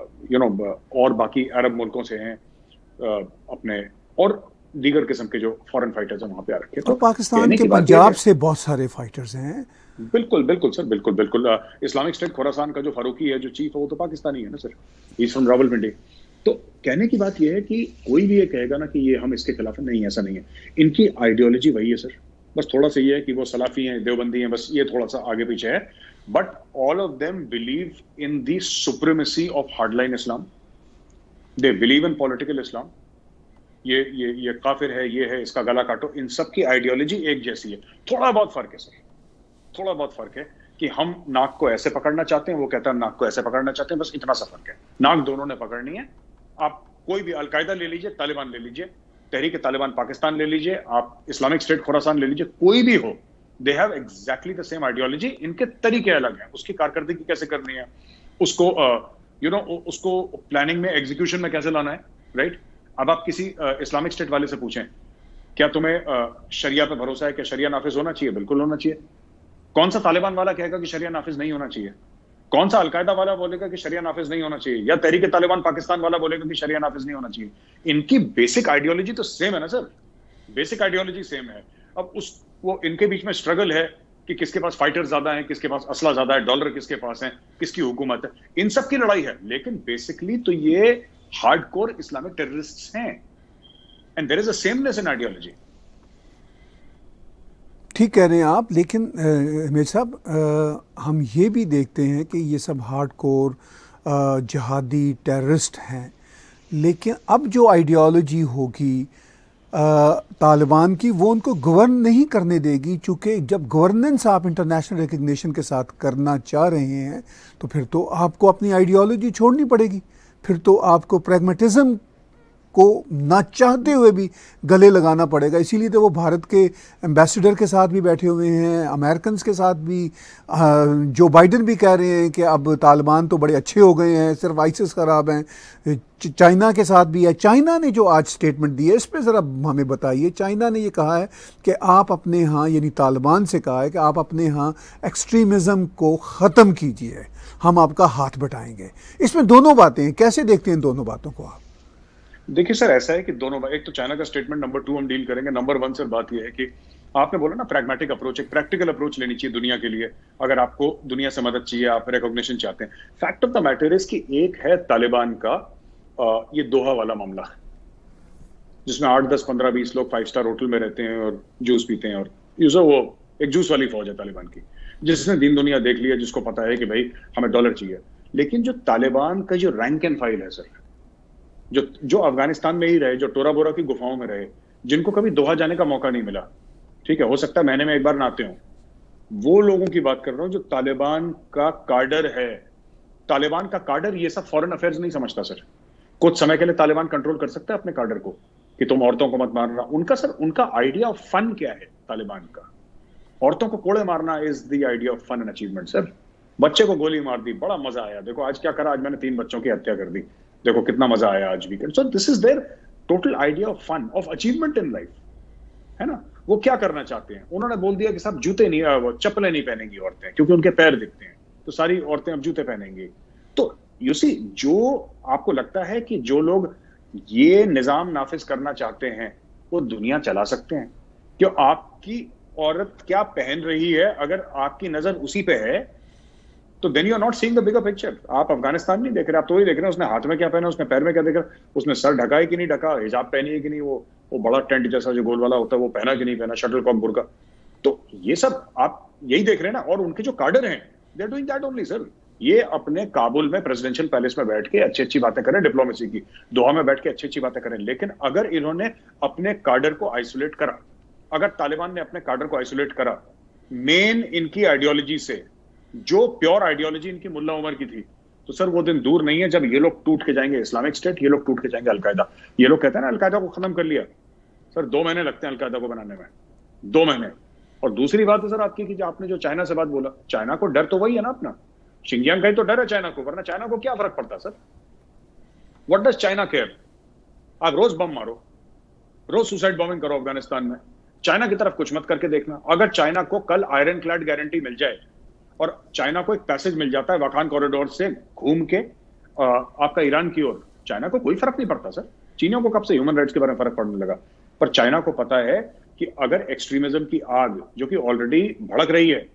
और बाकी अरब मुल्कों से हैं, अपने और दीगर किस्म के जो फॉरेन फाइटर्स हैं वहां पे आ रखे। तो पाकिस्तान के पंजाब से बहुत सारे फाइटर्स हैं। बिल्कुल बिल्कुल सर, बिल्कुल बिल्कुल। इस्लामिक स्टेट खुरासान का जो फारूकी है, जो चीफ है, वो तो पाकिस्तानी है ना sir, he is from Rawalpindi. तो कहने की बात यह है कि कोई भी ये कहेगा ना कि ये हम इसके खिलाफ है, नहीं, ऐसा नहीं है। इनकी आइडियोलॉजी वही है सर, बस थोड़ा सा ये है कि वो सलाफी हैं, देवबंदी हैं, बस ये थोड़ा सा आगे पीछे है। But all of them believe in the supremacy of hardline Islam, they believe in political Islam. ये काफिर है, ये है, इसका गला काटो। इन सब की आइडियोलॉजी एक जैसी है। थोड़ा बहुत फर्क है सर, थोड़ा बहुत फर्क है कि हम नाक को ऐसे पकड़ना चाहते हैं, वो कहता है नाक को ऐसे पकड़ना चाहते हैं, बस इतना सा फर्क है। नाक दोनों ने पकड़नी है। आप कोई भी अलकायदा ले लीजिए, तालिबान ले लीजिए, तहरीक तालिबान पाकिस्तान ले लीजिए, आप इस्लामिक स्टेट खुरासान ले लीजिए, कोई भी हो, they have exactly the same ideology. इनके तरीके अलग हैं, उसकी कारकर्दगी कैसे करनी है, उसको उसको प्लानिंग में, एग्जीक्यूशन में कैसे लाना है, राइट। अब आप किसी इस्लामिक स्टेट वाले से पूछें, क्या तुम्हें शरिया पे भरोसा है, क्या शरिया नाफिज होना चाहिए? बिल्कुल होना चाहिए। कौन सा तालिबान वाला कहेगा कि शरिया नाफिज नहीं होना चाहिए? कौन सा अलकायदा वाला बोलेगा कि शरिया नाफिज नहीं होना चाहिए? या तहरीक तालिबान पाकिस्तान वाला बोलेगा कि शरिया नाफिज नहीं होना चाहिए? इनकी बेसिक आइडियोलॉजी तो सेम है ना सर, बेसिक आइडियोलॉजी सेम है। अब वो इनके बीच में स्ट्रगल है कि किसके पास फाइटर ज्यादा है, किसके पास असला ज्यादा है, डॉलर किसके पास है, किसकी हुकूमत है, इन सब की लड़ाई है। लेकिन बेसिकली तो ये हार्डकोर इस्लामिक टेररिस्ट्स हैं, and there is a sameness in ideology. ठीक कह रहे हैं आप, लेकिन मेर साहब, हम ये भी देखते हैं कि ये सब हार्डकोर जिहादी टेररिस्ट हैं, लेकिन अब जो आइडियोलॉजी होगी तालिबान की, वो उनको गवर्न नहीं करने देगी। चूँकि जब गवर्नेंस आप इंटरनेशनल रिकग्निशन के साथ करना चाह रहे हैं, तो फिर तो आपको अपनी आइडियोलॉजी छोड़नी पड़ेगी, फिर तो आपको प्रैग्मेटिज्म को ना चाहते हुए भी गले लगाना पड़ेगा। इसीलिए तो वो भारत के एम्बेसडर के साथ भी बैठे हुए हैं, अमेरिकन के साथ भी। जो बाइडन भी कह रहे हैं कि अब तालिबान तो बड़े अच्छे हो गए हैं, सिर्फ आईसिस खराब हैं। चाइना के साथ भी है। चाइना ने जो आज स्टेटमेंट दी है, इस पर ज़रा हमें बताइए। चाइना ने ये कहा है कि आप अपने यहाँ, यानी तालिबान से कहा है कि आप अपने यहाँ एक्सट्रीमिज़म को ख़त्म कीजिए, हम आपका हाथ बटाएंगे। इसमें दोनों बातें हैं, कैसे देखते हैं इन दोनों बातों को आप? देखिए सर, ऐसा है कि दोनों, एक तो चाइना का स्टेटमेंट नंबर 2 हम डील करेंगे। नंबर 1 सर बात यह है कि आपने बोला ना प्रैग्मेटिक अप्रोच, एक प्रैक्टिकल अप्रोच लेनी चाहिए दुनिया के लिए। अगर आपको दुनिया से मदद चाहिए, आप रिकॉग्निशन चाहते हैं। Fact of the matter is कि एक है तालिबान का ये दोहा वाला मामला, जिसमें 8, 10, 15, 20 लोग 5 स्टार होटल में रहते हैं और जूस पीते हैं। और यूजर वो एक जूस वाली फौज है तालिबान की, जिसने दीन दुनिया देख लिया, जिसको पता है कि भाई हमें डॉलर चाहिए। लेकिन जो तालिबान का जो रैंक एंड फाइल है सर, जो अफगानिस्तान में ही रहे, जो टोरा बोरा की गुफाओं में रहे, जिनको कभी दोहा जाने का मौका नहीं मिला, ठीक है, हो सकता है महीने में एक बार नहाते हो, वो लोगों की बात कर रहा हूं जो तालिबान का कार्डर है। तालिबान का कार्डर ये सब फॉरेन अफेयर्स नहीं समझता सर। कुछ समय के लिए तालिबान कंट्रोल कर सकता है अपने कार्डर को कि तुम औरतों को मत मारना। उनका सर, उनका आइडिया ऑफ फन क्या है तालिबान का? औरतों को कोड़े मारना is the idea of fun and achievement sir. बच्चे को गोली मार दी, बड़ा मजा आया। देखो आज क्या करा, आज मैंने 3 बच्चों की हत्या कर दी, देखो कितना मजा आया आज weekend. So this is their total idea of fun, of achievement in life, है ना। वो क्या करना चाहते हैं? उन्होंने बोल दिया कि साहब जूते नहीं, चप्पलें नहीं पहनेंगी औरतें, क्योंकि उनके पैर दिखते हैं, तो सारी औरतें अब जूते पहनेंगी। तो यू सी, जो आपको लगता है कि जो लोग ये निजाम नाफिज करना चाहते हैं वो दुनिया चला सकते हैं? क्यों आपकी औरत क्या पहन रही है, अगर आपकी नजर उसी पे है, तो then you are not seeing the bigger picture. आप अफगानिस्तान नहीं देख रहे, आप तो वही देख रहे हैं उसने हाथ में क्या पहना, उसने पैर में क्या देख रहा, उसने सर ढका है कि नहीं ढका, हिजाब पहनी है कि नहीं, वो बड़ा टेंट जैसा जो गोल वाला होता है वो पहना कि नहीं पहना, शटल कॉक बुर्का। तो ये सब आप यही देख रहे हैं ना। और उनके जो कार्डर हैं, they are doing that only sir. ये अपने काबुल में प्रेसिडेंशियल पैलेस में बैठ के अच्छी अच्छी बातें करें, डिप्लोमेसी की, दोहा में बैठ के अच्छी अच्छी बातें करें, लेकिन अगर इन्होंने अपने कार्डर को आइसोलेट करा, अगर तालिबान ने अपने कार्डर को आइसोलेट करा मेन इनकी आइडियोलॉजी से, जो प्योर आइडियोलॉजी इनकी मुल्ला उमर की थी, तो सर वो दिन दूर नहीं है जब ये लोग टूट के जाएंगे इस्लामिक स्टेट, ये लोग टूट के जाएंगे अलकायदा। ये लोग कहते हैं ना अलकायदा को खत्म कर लिया, सर 2 महीने लगते हैं अलकायदा को बनाने में, 2 महीने। और दूसरी बात है सर आपकी कि आपने जो चाइना से बात बोला, चाइना को डर तो वही है ना अपना, शिंजियांग का ही तो डर है चाइना को, वरना चाइना को क्या फर्क पड़ता sir? What does China care? आप रोज बम मारो, रोज सुसाइड बॉम्बिंग करो अफगानिस्तान में, चाइना की तरफ कुछ मत करके देखना। अगर चाइना को कल आयरन क्लैड गारंटी मिल जाए और चाइना को एक पैसेज मिल जाता है वाखान कॉरिडोर से घूम के आपका ईरान की ओर, चाइना को कोई फर्क नहीं पड़ता सर। चीनियों को कब से ह्यूमन राइट्स के बारे में फर्क पड़ने लगा? पर चाइना को पता है कि अगर एक्सट्रीमिज्म की आग, जो कि ऑलरेडी भड़क रही है,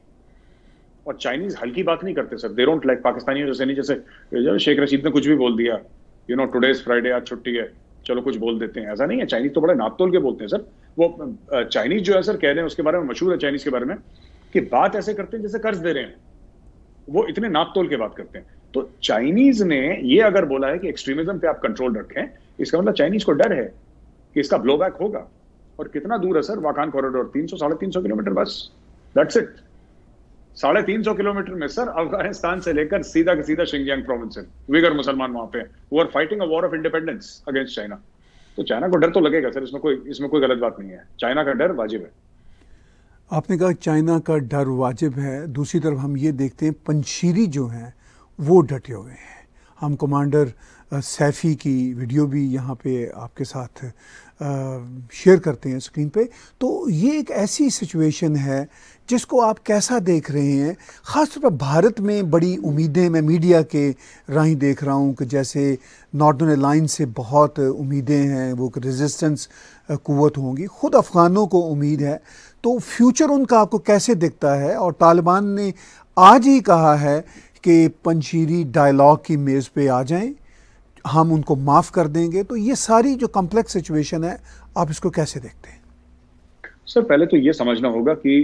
और चाइनीज हल्की बात नहीं करते सर, दे डोंट लाइक पाकिस्तानियों जैसे नहीं, जैसे शेख रशीद ने कुछ भी बोल दिया, you know today is Friday, आज छुट्टी है, चलो कुछ बोल देते हैं, ऐसा नहीं है। चाइनीज तो बड़े नाप तोल के बोलते हैं सर। वो चाइनीज जो है सर, कह रहे हैं उसके बारे में, मशहूर है चाइनीज के बारे में कि बात ऐसे करते हैं जैसे कर्ज दे रहे हैं, वो इतने नाप तोल के बात करते हैं। तो चाइनीज ने ये अगर बोला है कि एक्सट्रीमिज्म पे आप कंट्रोल रखें, इसका मतलब चाइनीज को डर है कि इसका ब्लो बैक होगा। और कितना दूर है सर वाखान कॉरिडोर? 300-350 किलोमीटर बस, दैट्स इट। 350 किलोमीटर में सर अफगानिस्तान से लेकर सीधा के सीधा शिंजियांग प्रोविंस है, विगर मुसलमान वहां पे, वो are fighting a war of independence against China. तो चाइना को डर तो लगेगा सर, इसमें कोई गलत बात नहीं है। चाइना का डर वाजिब है। आपने कहा चाइना का डर वाजिब है, दूसरी तरफ हम ये देखते हैं पंशीरी जो हैं वो डटे हुए हैं। हम कमांडर सैफ़ी की वीडियो भी यहाँ पे आपके साथ शेयर करते हैं स्क्रीन पे। तो ये एक ऐसी सिचुएशन है जिसको आप कैसा देख रहे हैं? ख़ासतौर पर भारत में बड़ी उम्मीदें, मैं मीडिया के राही देख रहा हूँ कि जैसे नॉर्दर्न अलायंस से बहुत उम्मीदें हैं, वो रेजिस्टेंस क़ुव्वत होंगी, ख़ुद अफ़गानों को उम्मीद है। तो फ्यूचर उनका आपको कैसे दिखता है? और तालिबान ने आज ही कहा है कि पंशीरी डायलॉग की मेज़ पे आ जाएं, हम उनको माफ़ कर देंगे। तो ये सारी जो कॉम्प्लेक्स सिचुएशन है, आप इसको कैसे देखते हैं? सर पहले तो ये समझना होगा कि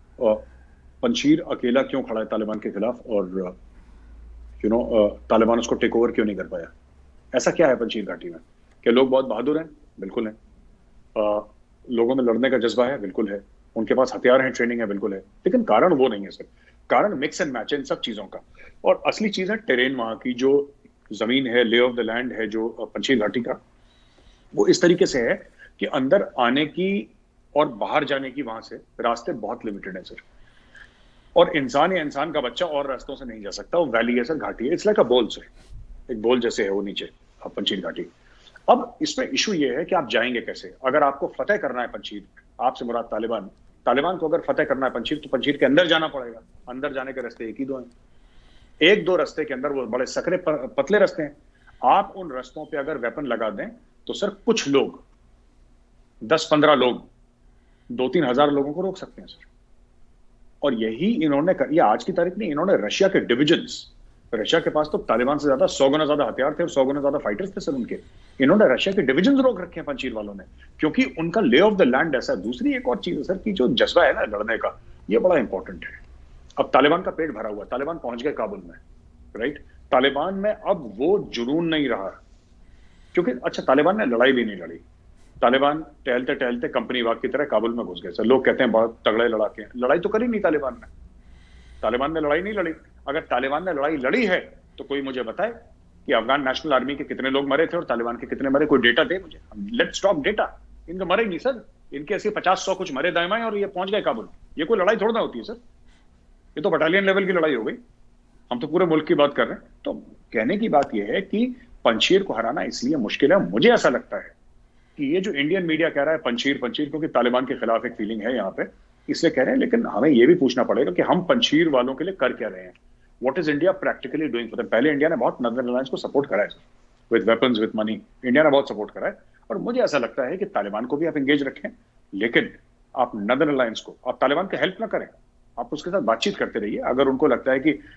पंशीर अकेला क्यों खड़ा है तालिबान के खिलाफ, और तालिबान उसको टेक ओवर क्यों नहीं कर पाया? ऐसा क्या है पंशीर घाटी में? क्या लोग बहुत बहादुर हैं? बिल्कुल हैं। लोगों में लड़ने का जज्बा है? बिल्कुल है। उनके पास हथियार हैं, ट्रेनिंग है? बिल्कुल है। लेकिन कारण वो नहीं है सर, कारण मिक्स एंड मैच है इन सब चीजों का। और असली चीज है टेरेन, वहां की जो जमीन है, ले ऑफ द लैंड है जो पंशीर घाटी का, वो इस तरीके से है कि अंदर आने की और बाहर जाने की वहां से रास्ते बहुत लिमिटेड है सर। और इंसान या इंसान का बच्चा और रास्तों से नहीं जा सकता, वो वैली है सर, घाटी है, इट्स लाइक अ बोल सर, एक बोल जैसे है वो नीचे पंचीर घाटी। अब इसमें इशू ये है कि आप जाएंगे कैसे। अगर आपको फतेह करना है पंचीर, आपसे मुराद तालिबान, तालिबान को अगर फतेह करना है पंचीर, तो पंचीर के अंदर जाना पड़ेगा। अंदर जाने के रास्ते एक ही दो हैं, एक दो रास्ते के अंदर वो बड़े सकरे पतले रास्ते हैं। आप उन रास्तों पे अगर वेपन लगा दें तो सर कुछ लोग, 10-15 लोग 2-3 हजार लोगों को रोक सकते हैं सर। और यही इन्होंने ये आज की तारीख में इन्होंने रशिया के डिविजन्स, रशिया के पास तो तालिबान से ज्यादा 100 गुना ज्यादा हथियार थे और 100 गुना ज्यादा फाइटर्स थे सर उनके। इन्होंने रशिया के डिविजन्स रोक रखे हैं पंचीर वालों ने, क्योंकि उनका ले ऑफ द लैंड ऐसा है। दूसरी एक और चीज है सर कि जो जज्बा है ना लड़ने का, ये बड़ा इंपॉर्टेंट है। अब तालिबान का पेट भरा हुआ है, तालिबान पहुंच गए काबुल में, राइट। तालिबान में अब वो जुनून नहीं रहा, क्योंकि अच्छा तालिबान ने लड़ाई भी नहीं लड़ी। तालिबान टहलते टहलते कंपनी वाग की तरह काबुल में घुस गए सर। लोग कहते हैं बहुत तगड़े लड़ाके हैं, लड़ाई तो करी नहीं तालिबान ने। तालिबान ने लड़ाई नहीं लड़ी। अगर तालिबान ने लड़ाई लड़ी है तो कोई मुझे बताए कि अफगान नेशनल आर्मी के कितने लोग मरे थे और तालिबान के कितने मरे, कोई डेटा दे मुझे। Let's talk data. इनके मरे नहीं सर, इनके ऐसे 50-100 कुछ मरे दाएं और ये पहुंच गए काबुल। ये कोई लड़ाई थोड़ा ना होती है सर, ये तो बटालियन लेवल की लड़ाई हो गई। हम तो पूरे मुल्क की बात कर रहे हैं। तो कहने की बात यह है कि पंचीर को हराना इसलिए मुश्किल है। मुझे ऐसा लगता है कि ये जो इंडियन मीडिया कह रहा है पंचीर पंचीर, क्योंकि तालिबान के खिलाफ एक फीलिंग है यहाँ पे, इसलिए कह रहे हैं। लेकिन हमें ये भी पूछना पड़ेगा कि हम पंचीर वालों के लिए कर क्या रहे हैं। What is India practically doing for them. पहले इंडिया ने बहुत नदर्न अलायंस को सपोर्ट करा है with weapons, with money. India ने बहुत सपोर्ट करा है और मुझे ऐसा लगता है कि तालिबान को भी आप एंगेज रखें, लेकिन आप नदर्न अलायंस को, आप तालिबान की हेल्प ना करें, आप उसके साथ बातचीत करते रहिए। अगर उनको लगता है कि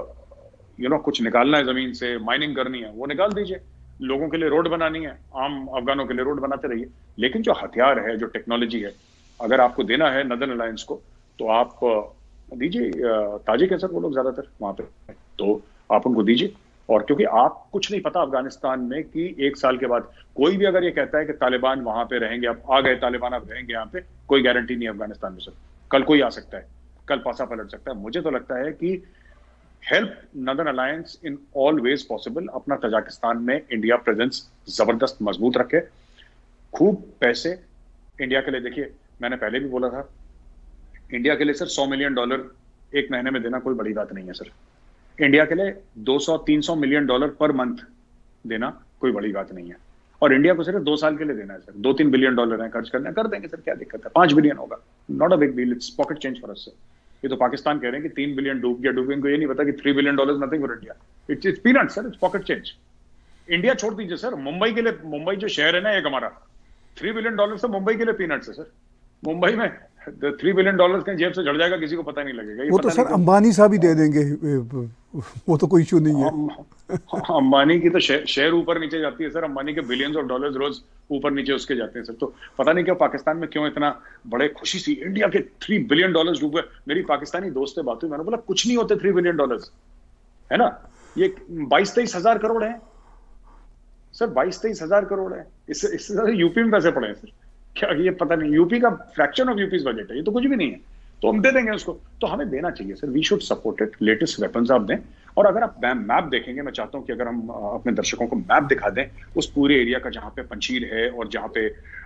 कुछ निकालना है जमीन से, माइनिंग करनी है, वो निकाल दीजिए। लोगों के लिए रोड बनानी है, आम अफगानों के लिए रोड बनाते रहिए। लेकिन जो हथियार है, जो टेक्नोलॉजी है, अगर आपको देना है नदर्न अलायंस को तो आप दीजिए। ताजिक है सर वो लोग ज्यादातर वहां पे, तो आप उनको दीजिए। और क्योंकि आप कुछ नहीं पता अफगानिस्तान में कि 1 साल के बाद कोई भी अगर ये कहता है कि तालिबान वहां पे रहेंगे, अब आ गए तालिबान, अब रहेंगे यहाँ पे, कोई गारंटी नहीं है अफगानिस्तान में सर। कल कोई आ सकता है, कल पासा पलट सकता है। मुझे तो लगता है कि help northern alliance in all ways possible. अपना तजाकिस्तान में इंडिया प्रेजेंस जबरदस्त मजबूत रखे, खूब पैसे इंडिया के लिए। देखिए मैंने पहले भी बोला था, इंडिया के लिए सर $100 मिलियन एक महीने में देना कोई बड़ी बात नहीं है सर। इंडिया के लिए $200-300 मिलियन पर मंथ देना कोई बड़ी बात नहीं है। और इंडिया को सिर्फ 2 साल के लिए देना है सर। $2-3 बिलियन है खर्च करना, कर देंगे सर, क्या दिक्कत है। 5 बिलियन होगा, not a big deal, it's pocket change for us. ये तो पाकिस्तान कह रहे हैं कि 3 बिलियन डूब गया, इनको ये नहीं पता कि $3 billion nothing for India. It's peanut sir, it's pocket change. India छोड़ दीजिए सर, मुंबई के लिए, मुंबई जो शहर है ना एक हमारा, $3 बिलियन से मुंबई के लिए पीनट्स है सर। मुंबई में $3 बिलियन कहीं जेब से झड़ जाएगा, किसी को पता नहीं लगेगा। वो तो सर अंबानी साहब ही दे देंगे, वो तो कोई इशू नहीं है। अंबानी की तो शेयर ऊपर नीचे जाती है सर, अंबानी के बिलियंस ऑफ डॉलर्स रोज ऊपर नीचे उसके जाते हैं सर। तो पता नहीं क्यों पाकिस्तान में क्यों इतना बड़े खुशी सी इंडिया के $3 बिलियन डूब गए। मेरी पाकिस्तानी दोस्त से बात हुई, मैंने बोला कुछ नहीं होते $3 बिलियन, है ना। ये 22-23 हजार करोड़ है सर, 22-23 हजार करोड़ है। इससे ज्यादा यूपी में पैसे पड़े हैं सर। क्या ये पता नहीं, यूपी का फ्रैक्शन ऑफ यूपी's बजट है, ये तो कुछ भी नहीं है। तो हम दे देंगे उसको, तो हमें देना चाहिए sir. We should support it, latest weapons आप दें। और अगर आप मैप देखेंगे, मैं चाहता हूं कि अगर हम अपने दर्शकों को मैप दिखा दें उस पूरे एरिया का जहां पे पंचीर है और जहां पे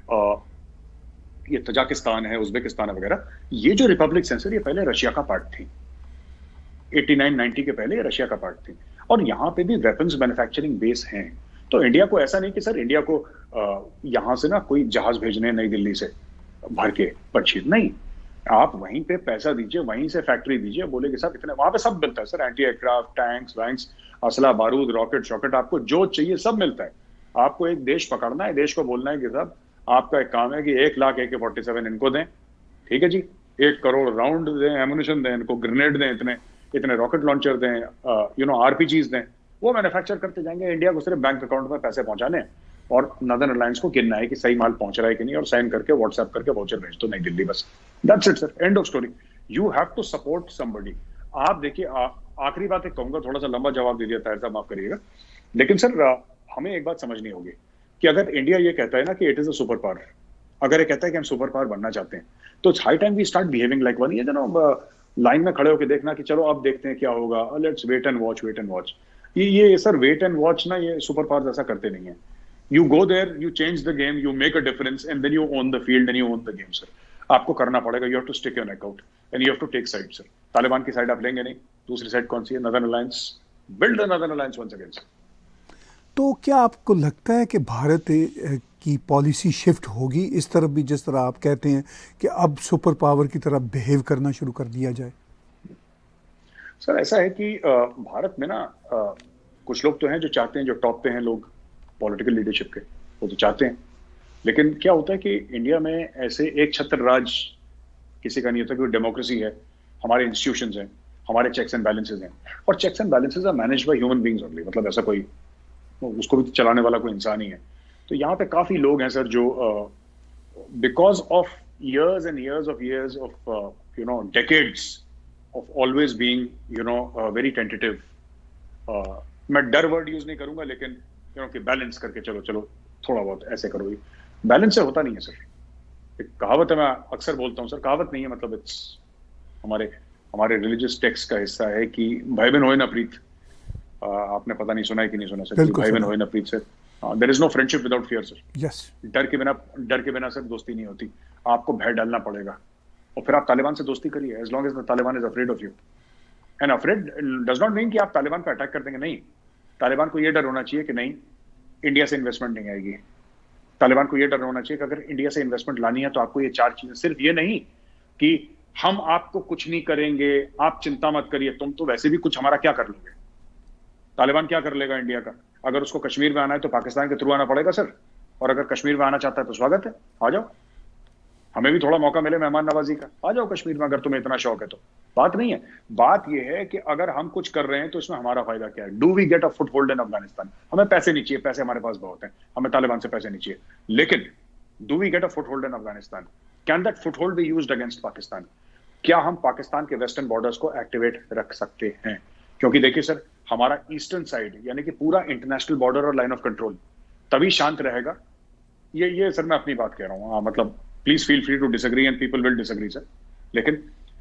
ये तजाकिस्तान है, उज्बेकिस्तान है वगैरह। ये जो रिपब्लिक्स हैं सर, ये पहले रशिया का पार्ट थी। 89-90 के पहले ये रशिया का पार्ट थी। और यहाँ पे भी वेपन्स मैन्युफैक्चरिंग बेस हैं। तो इंडिया को ऐसा नहीं कि सर इंडिया को यहां से ना कोई जहाज भेजने नई दिल्ली से भर के पंचीर, नहीं। आप वहीं पे पैसा दीजिए, वहीं से फैक्ट्री दीजिए, बोले कि साहब इतने, वहां पे सब मिलता है सर। एंटी एयरक्राफ्ट, टैंक्स वैंक्स, असला बारूद, रॉकेट शॉकेट, आपको जो चाहिए सब मिलता है। आपको एक देश पकड़ना है, देश को बोलना है कि साहब आपका एक काम है कि 1 लाख AK-47 इनको दें, ठीक है जी, 1 करोड़ राउंड दें, एमुनिशन दें इनको, ग्रेनेड दें, इतने रॉकेट लॉन्चर दें, RPGs दें। वो मैन्युफैक्चर करते जाएंगे। इंडिया को सिर्फ बैंक अकाउंट में पैसे पहुंचाने और नदर्न अलायंस को गिनना है कि सही माल पहुंच रहा है कि नहीं, और साइन करके व्हाट्सएप करके वाउचर भेज दो नई दिल्ली, बस। That's it sir, end of story. You have to support somebody. आप देखिए, आखिरी बात एक कहूंगा, थोड़ा सा लंबा जवाब दे दिया ताहिर साहब, माफ करिएगा, लेकिन सर हमें एक बात समझनी होगी कि अगर इंडिया ये कहता है ना कि it is a super power, अगर ये कहता है कि हम सुपर पावर बनना चाहते हैं, तो it's high time we start behaving like one. ये लाइन में खड़े होकर देखना कि चलो अब देखते हैं क्या होगा, let's wait and watch, wait and watch. ये सर वेट एंड वॉच ना, ये सुपर पावर्स ऐसा करते नहीं है। You go there, you change the game, you make a difference, and then you own the field and you own the game, sir. आपको करना पड़ेगा. You have to stick your neck out and you have to take sides, sir. Taliban की side आप लेंगे नहीं. दूसरी side कौन सी है? Northern alliance. Build a Northern Alliance once again, sir. तो क्या आपको लगता है कि भारत की पॉलिसी शिफ्ट होगी इस तरफ भी, जिस तरह आप कहते हैं कि अब सुपर पावर की तरफ बिहेव करना शुरू कर दिया जाए? सर ऐसा है कि भारत में ना कुछ लोग तो हैं जो चाहते हैं, जो टॉप पे हैं लोग पॉलिटिकल लीडरशिप के, वो तो चाहते हैं. लेकिन क्या होता है कि इंडिया में ऐसे एक छत्र राज किसी का नहीं होता. क्योंकि डेमोक्रेसी है, हमारे इंस्टीट्यूशंस हैं, हमारे चेक्स एंड बैलेंसेज हैं, और checks and balances are managed by human beings only. मतलब ऐसा कोई उसको भी चलाने वाला कोई इंसान ही है. तो यहाँ पे काफी लोग हैं सर जो because of years and years of decades of always being very tentative. मैं डर वर्ड यूज नहीं करूंगा, लेकिन कि बैलेंस करके चलो थोड़ा बहुत ऐसे करो. बैलेंस से होता नहीं है सर. एक कहावत है, मैं अक्सर बोलता हूँ सर, कहावत नहीं है, मतलब इट्स हमारे रिलीजियस टेक्स्ट का हिस्सा है कि भाई बहन होए ना प्रीत. आपने पता नहीं सुना है कि नहीं सुना सर, भाई बहन होए ना प्रीत sir. There is no friendship without fear sir. Yes. डर के बिना सर दोस्ती नहीं होती. आपको भय डालना पड़ेगा, और फिर आप तालिबान से दोस्ती करिए. As long as the Taliban is afraid of you. And afraid does not mean कि आप तालिबान पर अटैक कर देंगे. नहीं, तालिबान को यह डर होना चाहिए कि नहीं, इंडिया से इन्वेस्टमेंट नहीं आएगी. तालिबान को यह डर होना चाहिए कि अगर इंडिया से इन्वेस्टमेंट लानी है तो आपको ये 4 चीजें, सिर्फ ये नहीं कि हम आपको कुछ नहीं करेंगे, आप चिंता मत करिए, तुम तो वैसे भी कुछ हमारा क्या कर लोगे. तालिबान क्या कर लेगा इंडिया का? अगर उसको कश्मीर में आना है तो पाकिस्तान के थ्रू आना पड़ेगा सर. और अगर कश्मीर में आना चाहता है तो स्वागत है, आ जाओ. हमें भी थोड़ा मौका मिले मेहमान नवाजी का. आ जाओ कश्मीर में अगर तुम्हें इतना शौक है तो. बात नहीं है, बात यह है कि अगर हम कुछ कर रहे हैं तो इसमें हमारा फायदा क्या है. Do we get a foothold in Afghanistan? हमें पैसे नहीं चाहिए, पैसे हमारे पास बहुत हैं, हमें तालिबान से पैसे नहीं चाहिए. लेकिन do we get a foothold in Afghanistan? Can that foothold be used against Pakistan? क्या हम पाकिस्तान के वेस्टर्न बॉर्डर्स को एक्टिवेट रख सकते हैं? क्योंकि देखिए सर, हमारा ईस्टर्न साइड यानी कि पूरा इंटरनेशनल बॉर्डर और लाइन ऑफ कंट्रोल तभी शांत रहेगा. ये सर मैं अपनी बात कह रहा हूँ. मतलब please feel free to disagree and people will disagree sir. लेकिन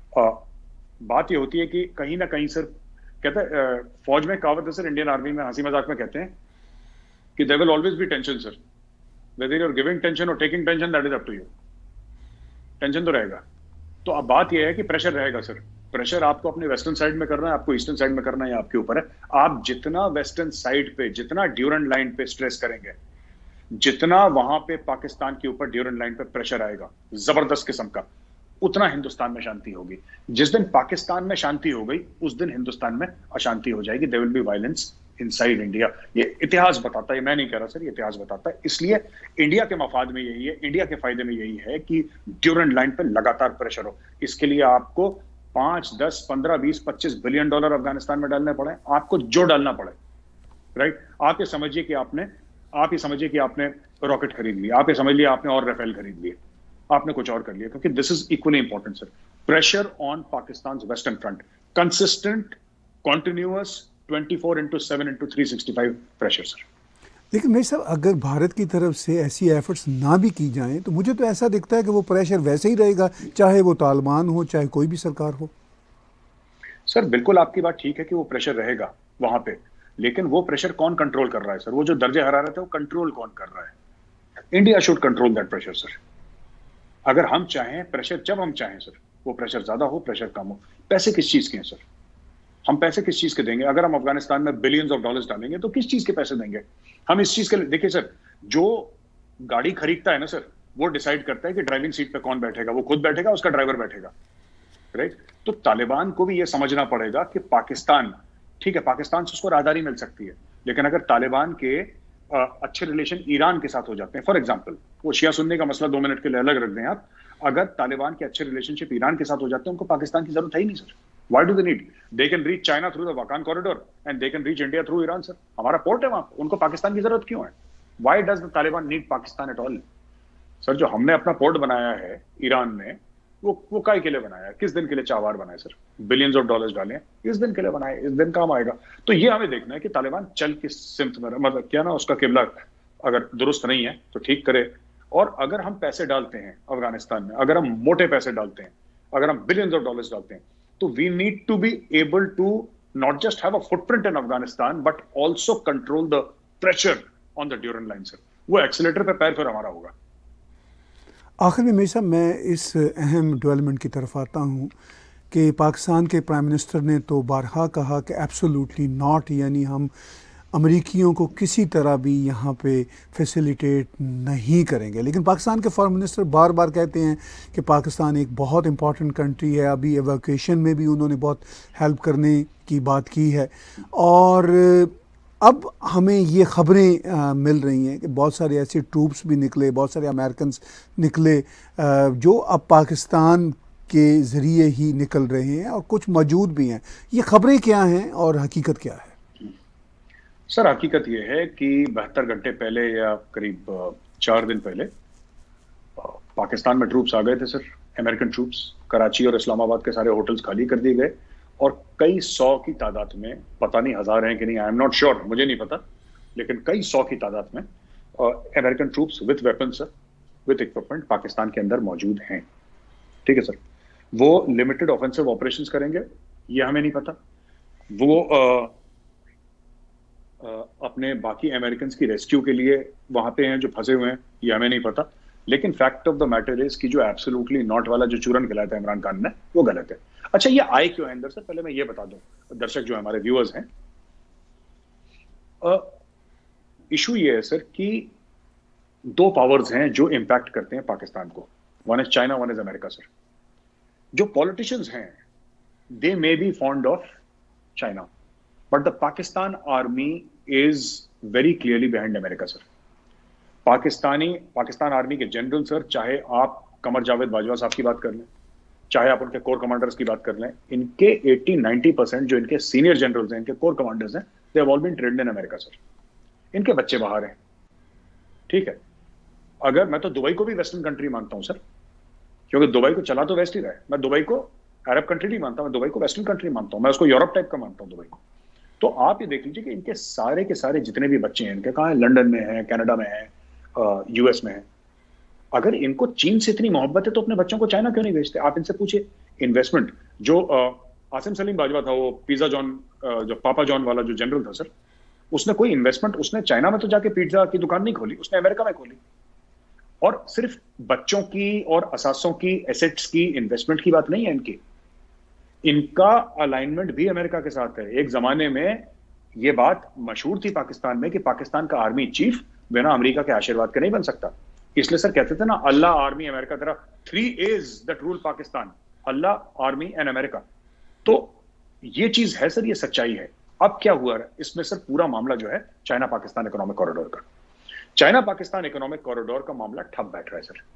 बात ये होती है कि कहीं ना कहीं सर, कहते हैं फौज में कहावत है सर, इंडियन आर्मी में हंसी मजाक में कहते हैं कि there will always be tension sir. Whether you are giving tension और taking tension, that is up to you. Tension तो रहेगा. तो अब बात यह है कि प्रेशर रहेगा सर. प्रेशर आपको अपने वेस्टर्न साइड में करना है, आपको ईस्टर्न साइड में करना है, आपके ऊपर है. आप जितना वेस्टर्न साइड पे, जितना ड्यूरेंट लाइन पे स्ट्रेस करेंगे, जितना वहां पे पाकिस्तान के ऊपर ड्यूरेंट लाइन पे प्रेशर आएगा जबरदस्त किस्म का, उतना हिंदुस्तान में शांति होगी. जिस दिन पाकिस्तान में शांति हो गई, उस दिन हिंदुस्तान में अशांति हो जाएगी. There will be violence inside India. ये इतिहास बताता है, मैं नहीं कह रहा सर, ये इतिहास बताता है. इसलिए इंडिया के मफाद में यही है, इंडिया के फायदे में यही है कि ड्यूरेंट लाइन पे लगातार प्रेशर हो. इसके लिए आपको 5, 10, 15, 20, $25 बिलियन अफगानिस्तान में डालने पड़े, आपको जो डालना पड़े. राइट. आप ये समझिए कि आपने रॉकेट खरीद लिया, आप ये समझ लिया आपने और राफेल खरीद लिए, आपने कुछ और कर लिया. क्योंकि this is equally important sir. Pressure on Pakistan western front, consistent, continuous, 24/7/365 pressure sir. लेकिन मेरे साहब, अगर भारत की तरफ से ऐसी एफर्ट्स ना भी की जाएं तो मुझे तो ऐसा दिखता है कि वो प्रेशर वैसे ही रहेगा, चाहे वो तालिबान हो, चाहे कोई भी सरकार हो. सर बिल्कुल आपकी बात ठीक है कि वो प्रेशर रहेगा वहां पे, लेकिन वो प्रेशर कौन कंट्रोल कर रहा है सर? वो जो दर्जे हरारत है वो कंट्रोल कौन कर रहा है? India should control that pressure sir. अगर हम चाहें प्रेशर, जब हम चाहें सर, वो प्रेशर ज्यादा हो, प्रेशर कम हो. पैसे किस चीज के हैं सर? हम पैसे किस चीज के देंगे? अगर हम अफगानिस्तान में बिलियंस ऑफ डॉलर्स डालेंगे तो किस चीज के पैसे देंगे? हम इस चीज के लिए, देखिए सर, जो गाड़ी खरीदता है ना सर, वो डिसाइड करता है कि ड्राइविंग सीट पे कौन बैठेगा. वो खुद बैठेगा, उसका ड्राइवर बैठेगा. राइट. तो तालिबान को भी ये समझना पड़ेगा कि पाकिस्तान, ठीक है, पाकिस्तान से उसको राहदारी मिल सकती है, लेकिन अगर तालिबान के अच्छे रिलेशन ईरान के साथ हो जाते हैं, फॉर एग्जाम्पल, वो शिया सुन्नी का मसला 2 मिनट के लिए अलग रख दें आप, अगर तालिबान के अच्छे रिलेशनशिप ईरान के साथ हो जाते हैं, उनको पाकिस्तान की जरूरत है ही नहीं sir. Why do they need? They can reach China through the Wakhan corridor and they can reach India through Iran, sir. हमारा पोर्ट है वहां, उनको पाकिस्तान की जरूरत क्यों है? Why does the Taliban need Pakistan at all? Sir, जो हमने अपना पोर्ट बनाया है ईरान में, वो काय के लिए बनाया है? किस दिन के लिए चावार बनाया सर? बिलियंस ऑफ डॉलर्स डाले, इस दिन के लिए बनाए, इस दिन काम आएगा. तो ये हमें देखना है कि तालिबान चल किस सिमत में, मतलब क्या ना, उसका किबला अगर दुरुस्त नहीं है तो ठीक करे. और अगर हम पैसे डालते हैं अफगानिस्तान में, अगर हम मोटे पैसे डालते हैं, अगर हम बिलियंस ऑफ डॉलर्स डालते हैं, तो we need to be able to not just have a footprint in Afghanistan, but also control the pressure on the Durand line, sir. वो एक्सीलेटर पे पैर फिर हमारा होगा। आखिर में मेरे साहब मैं इस अहम डेवलपमेंट की तरफ आता हूँ कि पाकिस्तान के प्राइम मिनिस्टर ने तो बारहा कहा कि एब्सोल्युटली नॉट, यानी हम अमरीकियों को किसी तरह भी यहाँ पे फैसिलिटेट नहीं करेंगे। लेकिन पाकिस्तान के फॉरेन मिनिस्टर बार बार कहते हैं कि पाकिस्तान एक बहुत इंपॉर्टेंट कंट्री है। अभी एवैक्यूएशन में भी उन्होंने बहुत हेल्प करने की बात की है। और अब हमें ये खबरें मिल रही हैं कि बहुत सारे ऐसे ट्रूप्स भी निकले, बहुत सारे अमेरिकन्स निकले जो अब पाकिस्तान के ज़रिए ही निकल रहे हैं और कुछ मौजूद भी हैं। ये खबरें क्या हैं और हकीकत क्या है? सर हकीकत ये है कि 72 घंटे पहले या करीब 4 दिन पहले पाकिस्तान में ट्रूप्स आ गए थे सर, अमेरिकन ट्रूप्स। कराची और इस्लामाबाद के सारे होटल्स खाली कर दिए गए और कई 100 की तादाद में, पता नहीं हजार हैं कि नहीं, आई एम नॉट श्योर, मुझे नहीं पता, लेकिन कई 100 की तादाद में American troops with weapons sir, with equipment Pakistan के अंदर मौजूद हैं। ठीक है सर, वो लिमिटेड ऑफेंसिव ऑपरेशंस करेंगे, ये हमें नहीं पता। वो अपने बाकी अमेरिकन की रेस्क्यू के लिए वहां पे हैं जो फंसे हुए हैं, ये हमें नहीं पता। लेकिन fact of the matter is कि जो एब्सोल्युटली नॉट वाला जो चूरन खिलाया था इमरान खान ने, वो गलत है। अच्छा, ये आए क्यों है अंदर सर, पहले मैं ये बता दूं दर्शक जो हमारे व्यूअर्स हैं। इशू ये है सर कि 2 पावर्स हैं जो इंपैक्ट करते हैं पाकिस्तान को, one is China, one is America sir. जो पॉलिटिशियंस हैं they may be fond of China, but the Pakistan army is very clearly behind America sir. Pakistan army के जनरल सर, चाहे आप कमर जावेद बाजवा साहब की बात कर लें, चाहे आप उनके कोर कमांडर्स की बात कर लें, इनके 80-90% जो इनके सीनियर जनरल्स हैं, इनके कोर कमांडर्स हैं, they have all been trained in America sir. इनके बच्चे बाहर हैं। ठीक है, अगर मैं तो दुबई को भी वेस्टर्न कंट्री मानता हूं सर, क्योंकि दुबई को चला तो वेस्ट ही रहा है। मैं दुबई को अरब कंट्री नहीं मानता, मैं दुबई को वेस्टर्न कंट्री मानता हूं, मैं उसको यूरोप टाइप का मानता हूं दुबई को। तो आप ये देख लीजिए कि इनके सारे के सारे जितने भी बच्चे हैं इनके, कहाँ हैं, लंदन में है, कनाडा में है, यूएस में है। अगर इनको चीन से इतनी मोहब्बत है तो अपने बच्चों को चाइना क्यों नहीं भेजते? आप इनसे पूछिए। इन्वेस्टमेंट जो आसिम सलीम बाजवा था, वो पिज्जा जॉन, जो पापा जॉन वाला जो जनरल था सर, उसने कोई इन्वेस्टमेंट, उसने चाइना में तो जाके पिज्जा की दुकान नहीं खोली, उसने अमेरिका में खोली। और सिर्फ बच्चों की और असासों की, एसेट्स की, इन्वेस्टमेंट की बात नहीं है इनकी, इनका अलाइनमेंट भी अमेरिका के साथ है। एक जमाने में यह बात मशहूर थी पाकिस्तान में कि पाकिस्तान का आर्मी चीफ बिना अमेरिका के आशीर्वाद के नहीं बन सकता। इसलिए सर कहते थे ना, अल्लाह, आर्मी, अमेरिका, तेरा 3 A's that rule Pakistan, Allah, army and America. तो ये चीज है सर, ये सच्चाई है। अब क्या हुआ है इसमें सर, पूरा मामला जो है चाइना पाकिस्तान इकोनॉमिक कॉरिडोर का, चाइना पाकिस्तान इकोनॉमिक कॉरिडोर का मामला ठप बैठ रहा है सर।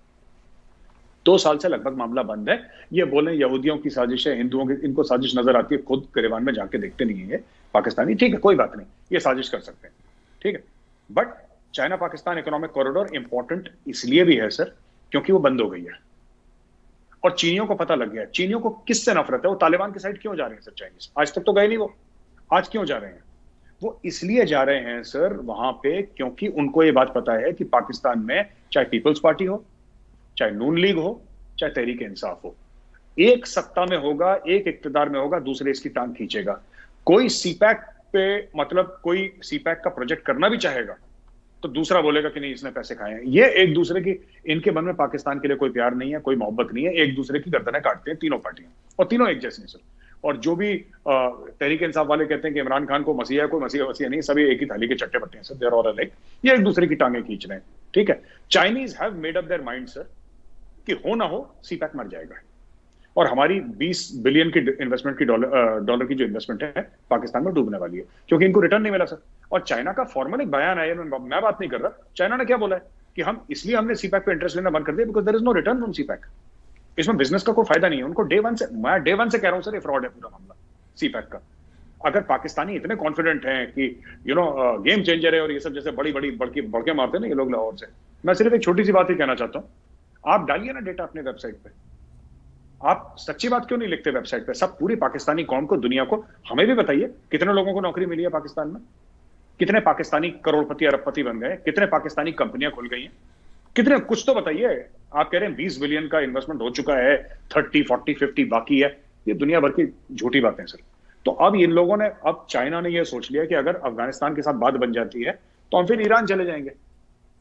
2 साल से लगभग मामला बंद है। ये बोले यहूदियों की साजिश है, हिंदुओं की, इनको साजिश नजर आती है, खुद गिरेबान में जाके देखते नहीं है पाकिस्तानी। ठीक है, कोई बात नहीं, ये साजिश कर सकते हैं, ठीक है। But China Pakistan economic corridor important इसलिए भी है सर क्योंकि वो बंद हो गई है और चीनियों को पता लग गया है। चीनियों को किससे नफरत है? वो तालिबान की साइड क्यों जा रहे हैं सर चाइनीज? आज तक तो गए नहीं वो, आज क्यों जा रहे हैं? वो इसलिए जा रहे हैं सर वहां पे क्योंकि उनको ये बात पता है कि पाकिस्तान में चाहे पीपल्स पार्टी हो, चाहे नून लीग हो, चाहे तहरीक इंसाफ हो, एक सत्ता में होगा, एक इक्तदार में होगा, दूसरे इसकी टांग खींचेगा। कोई सीपैक पे, मतलब कोई सीपैक का प्रोजेक्ट करना भी चाहेगा तो दूसरा बोलेगा कि नहीं, इसने पैसे खाए हैं। ये एक दूसरे की, इनके मन में पाकिस्तान के लिए कोई प्यार नहीं है, कोई मोहब्बत नहीं है, एक दूसरे की गर्दनें काटते हैं तीनों पार्टियां, और तीनों एक जैसे हैं सर। और जो भी तहरीक इंसाफ वाले कहते हैं कि इमरान खान को मसीहा है, कोई मसीहा नहीं, सभी एक ही थाली के चट्टे पट्टे हैं सर, देयर ऑल लाइक, ये एक दूसरे की टांगें खींच रहे हैं, ठीक है। Chinese have made up their mind sir कि हो ना हो सीपैक मर जाएगा, और हमारी 20 बिलियन की इन्वेस्टमेंट की डॉलर की जो इन्वेस्टमेंट है पाकिस्तान में डूबने वाली है क्योंकि इनको रिटर्न नहीं मिला सर। और चाइना का फॉर्मल एक बयान आया, मैं बात नहीं कर रहा, चाइना ने क्या बोला है कि हम इसलिए हमने सीपैक पे इंटरेस्ट लेना बंद कर दिया because there is no return from CPEC. इसमें बिजनेस का कोई फायदा नहीं है उनको। मैं डे वन से कह रहा हूं सर, ये फ्रॉड है पूरा मामला सीपैक का। अगर पाकिस्तानी इतने कॉन्फिडेंट हैं कि गेम चेंजर है और ये सब जैसे बड़ी बड़ी बड़के मारते हैं ना ये लोग लाहौर से, मैं सिर्फ एक छोटी सी बात ही कहना चाहता हूं, आप डालिए ना डेटा अपने वेबसाइट पे। आप सच्ची बात क्यों नहीं लिखते वेबसाइट पे? सब पूरी पाकिस्तानी कौम को, दुनिया को, हमें भी बताइए कितने लोगों को नौकरी मिली है पाकिस्तान में, कितने पाकिस्तानी करोड़पति अरबपति बन गए, कितने पाकिस्तानी कंपनियां खुल गई हैं, कितने, कुछ तो बताइए। आप कह रहे हैं 20 बिलियन का इन्वेस्टमेंट हो चुका है, 30, 40, 50 बाकी है, ये दुनिया भर की झूठी बातें सर। तो अब इन लोगों ने, अब चाइना ने यह सोच लिया कि अगर अफगानिस्तान के साथ बात बन जाती है तो हम फिर ईरान चले जाएंगे।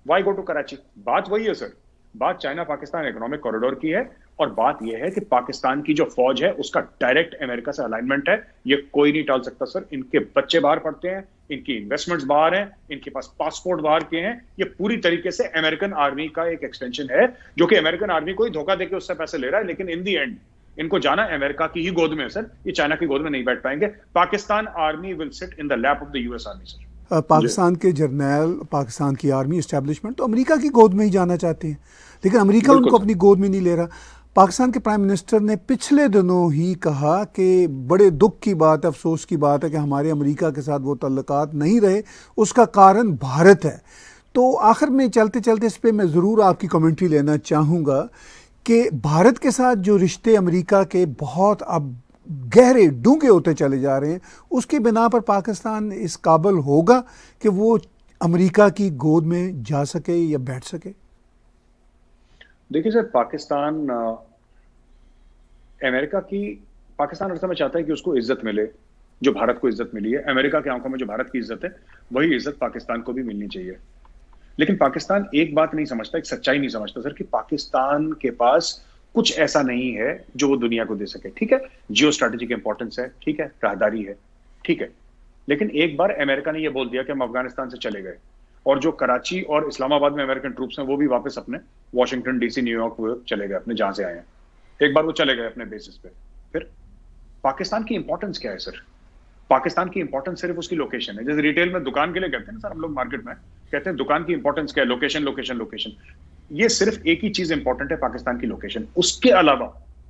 Why go to Karachi? बात वही है सर, बात चाइना पाकिस्तान इकोनॉमिक कॉरिडोर की है, और बात यह है कि पाकिस्तान की जो फौज है उसका डायरेक्ट अमेरिका से अलाइनमेंट है। ये कोई नहीं टाल सकता सर। इनके बच्चे बाहर पढ़ते हैं, इनकी इन्वेस्टमेंट्स बाहर हैं, इनके पास पासपोर्ट बाहर के हैं। ये पूरी तरीके से अमेरिकन आर्मी का एक एक्सटेंशन है, जो कि अमेरिकन आर्मी को ही धोखा देकर उससे पैसे ले रहा है, लेकिन इन दी एंड इनको जाना अमेरिका की ही गोद में है सर। ये चाइना की गोद में नहीं बैठ पाएंगे। Pakistan army will sit in the lap of the US army sir. Pakistan के जर्नैल, पाकिस्तान की आर्मी इस्टेब्लिशमेंट तो अमेरिका की गोद में ही जाना चाहते हैं, लेकिन अमेरिका उनको अपनी गोद में नहीं ले रहा। पाकिस्तान के प्राइम मिनिस्टर ने पिछले दिनों ही कहा कि बड़े दुख की बात, अफसोस की बात है कि हमारे अमेरिका के साथ वो तल्लुकात नहीं रहे, उसका कारण भारत है। तो आखिर में चलते चलते इस पर मैं ज़रूर आपकी कमेंट्री लेना चाहूँगा कि भारत के साथ जो रिश्ते अमेरिका के बहुत अब गहरे डूंघे होते चले जा रहे हैं, उसकी बिना पर पाकिस्तान इस काबिल होगा कि वो अमेरिका की गोद में जा सके या बैठ सके? देखिए सर, पाकिस्तान हर समय चाहता है कि उसको इज्जत मिले, जो भारत को इज्जत मिली है। अमेरिका की आंखों में जो भारत की इज्जत है, वही इज्जत पाकिस्तान को भी मिलनी चाहिए। लेकिन पाकिस्तान एक बात नहीं समझता, एक सच्चाई नहीं समझता सर, कि पाकिस्तान के पास कुछ ऐसा नहीं है जो वो दुनिया को दे सके। ठीक है, जियो स्ट्रैटेजिक इंपॉर्टेंस है, ठीक है, राहदारी है, ठीक है, लेकिन एक बार अमेरिका ने ये बोल दिया कि हम अफगानिस्तान से चले गए, और जो कराची और इस्लामाबाद में अमेरिकन ट्रूप्स हैं वो भी वापस अपने वॉशिंगटन डीसी, न्यूयॉर्क चले गए, अपने जहां से आए हैं। एक बार वो चले गए अपने बेसिस पे, फिर पाकिस्तान की इंपॉर्टेंस क्या है सर? पाकिस्तान की इंपॉर्टेंस सिर्फ उसकी लोकेशन है। जैसे रिटेल में दुकान के लिए कहते हैं ना सर, हम लोग मार्केट में कहते हैं दुकान की इंपॉर्टेंस क्या है? Location, location, location. ये सिर्फ एक ही चीज इंपॉर्टेंट है, पाकिस्तान की लोकेशन। उसके अलावा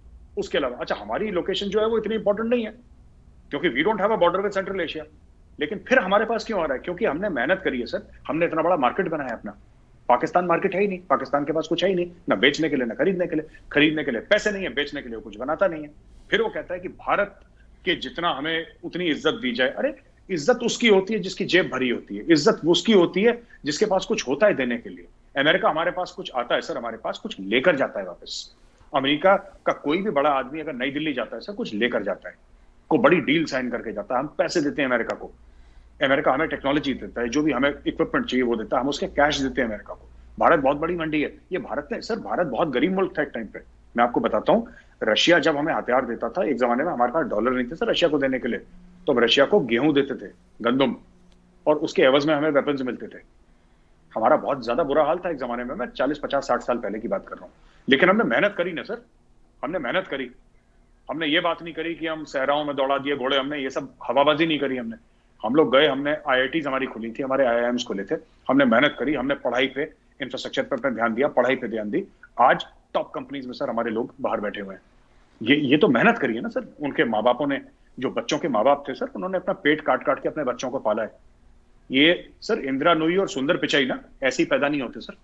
अच्छा, हमारी लोकेशन जो है वो इतनी इंपॉर्टेंट नहीं है, क्योंकि we don't have a border with central Asia. लेकिन फिर हमारे पास क्यों आ रहा है? क्योंकि हमने मेहनत करी है सर, हमने इतना बड़ा मार्केट बनाया अपना। पाकिस्तान मार्केट है ही नहीं, पाकिस्तान के पास कुछ है ही नहीं, ना बेचने के लिए ना खरीदने के लिए। खरीदने के लिए पैसे नहीं है, बेचने के लिए कुछ बनाता नहीं है। फिर वो कहता है कि भारत के जितना हमें उतनी इज्जत दी जाए। अरे, इज्जत उसकी होती है जिसकी जेब भरी होती है, इज्जत उसकी होती है जिसके पास कुछ होता है देने के लिए। अमेरिका हमारे पास कुछ आता है सर, हमारे पास कुछ लेकर जाता है वापस। अमेरिका का कोई भी बड़ा आदमी अगर नई दिल्ली जाता है सर, कुछ लेकर जाता है, कोई बड़ी डील साइन करके जाता है। हम पैसे देते हैं अमेरिका को, अमेरिका हमें टेक्नोलॉजी देता है, जो भी हमें इक्विपमेंट चाहिए वो देता है, हम उसके कैश देते हैं अमेरिका को। भारत बहुत बड़ी मंडी है। ये भारत ने सर, भारत बहुत गरीब मुल्क था एक टाइम पे। मैं आपको बताता हूँ, रशिया जब हमें हथियार देता था, एक जमाने में हमारे पास डॉलर नहीं थे सर रशिया को देने के लिए, तो हम रशिया को गेहूं देते थे, गंदम, और उसके एवज में हमें वेपन्स मिलते थे। हमारा बहुत ज्यादा बुरा हाल था एक जमाने में। मैं 40, 50, 60 साल पहले की बात कर रहा हूँ। लेकिन हमने मेहनत करी ना सर, हमने मेहनत करी। हमने ये बात नहीं करी कि हम सहराओं में दौड़ा दिए घोड़े, हमने ये सब हवाबाजी नहीं करी। हम लोग गए, हमने IITs हमारी खुली थी, हमारे IIMs खुले थे, हमने मेहनत करी, हमने पढ़ाई पे, इंफ्रास्ट्रक्चर पे अपना ध्यान दिया, पढ़ाई पे ध्यान दी। आज टॉप कंपनीज में सर हमारे लोग बाहर बैठे हुए हैं। ये तो मेहनत करी है ना सर। उनके माँ बापों ने, जो बच्चों के माँ बाप थे सर, उन्होंने अपना पेट काट काट के अपने बच्चों को पाला है। ये सर इंदिरा नूई और सुंदर पिचाई ना ऐसे ही पैदा नहीं होते सर।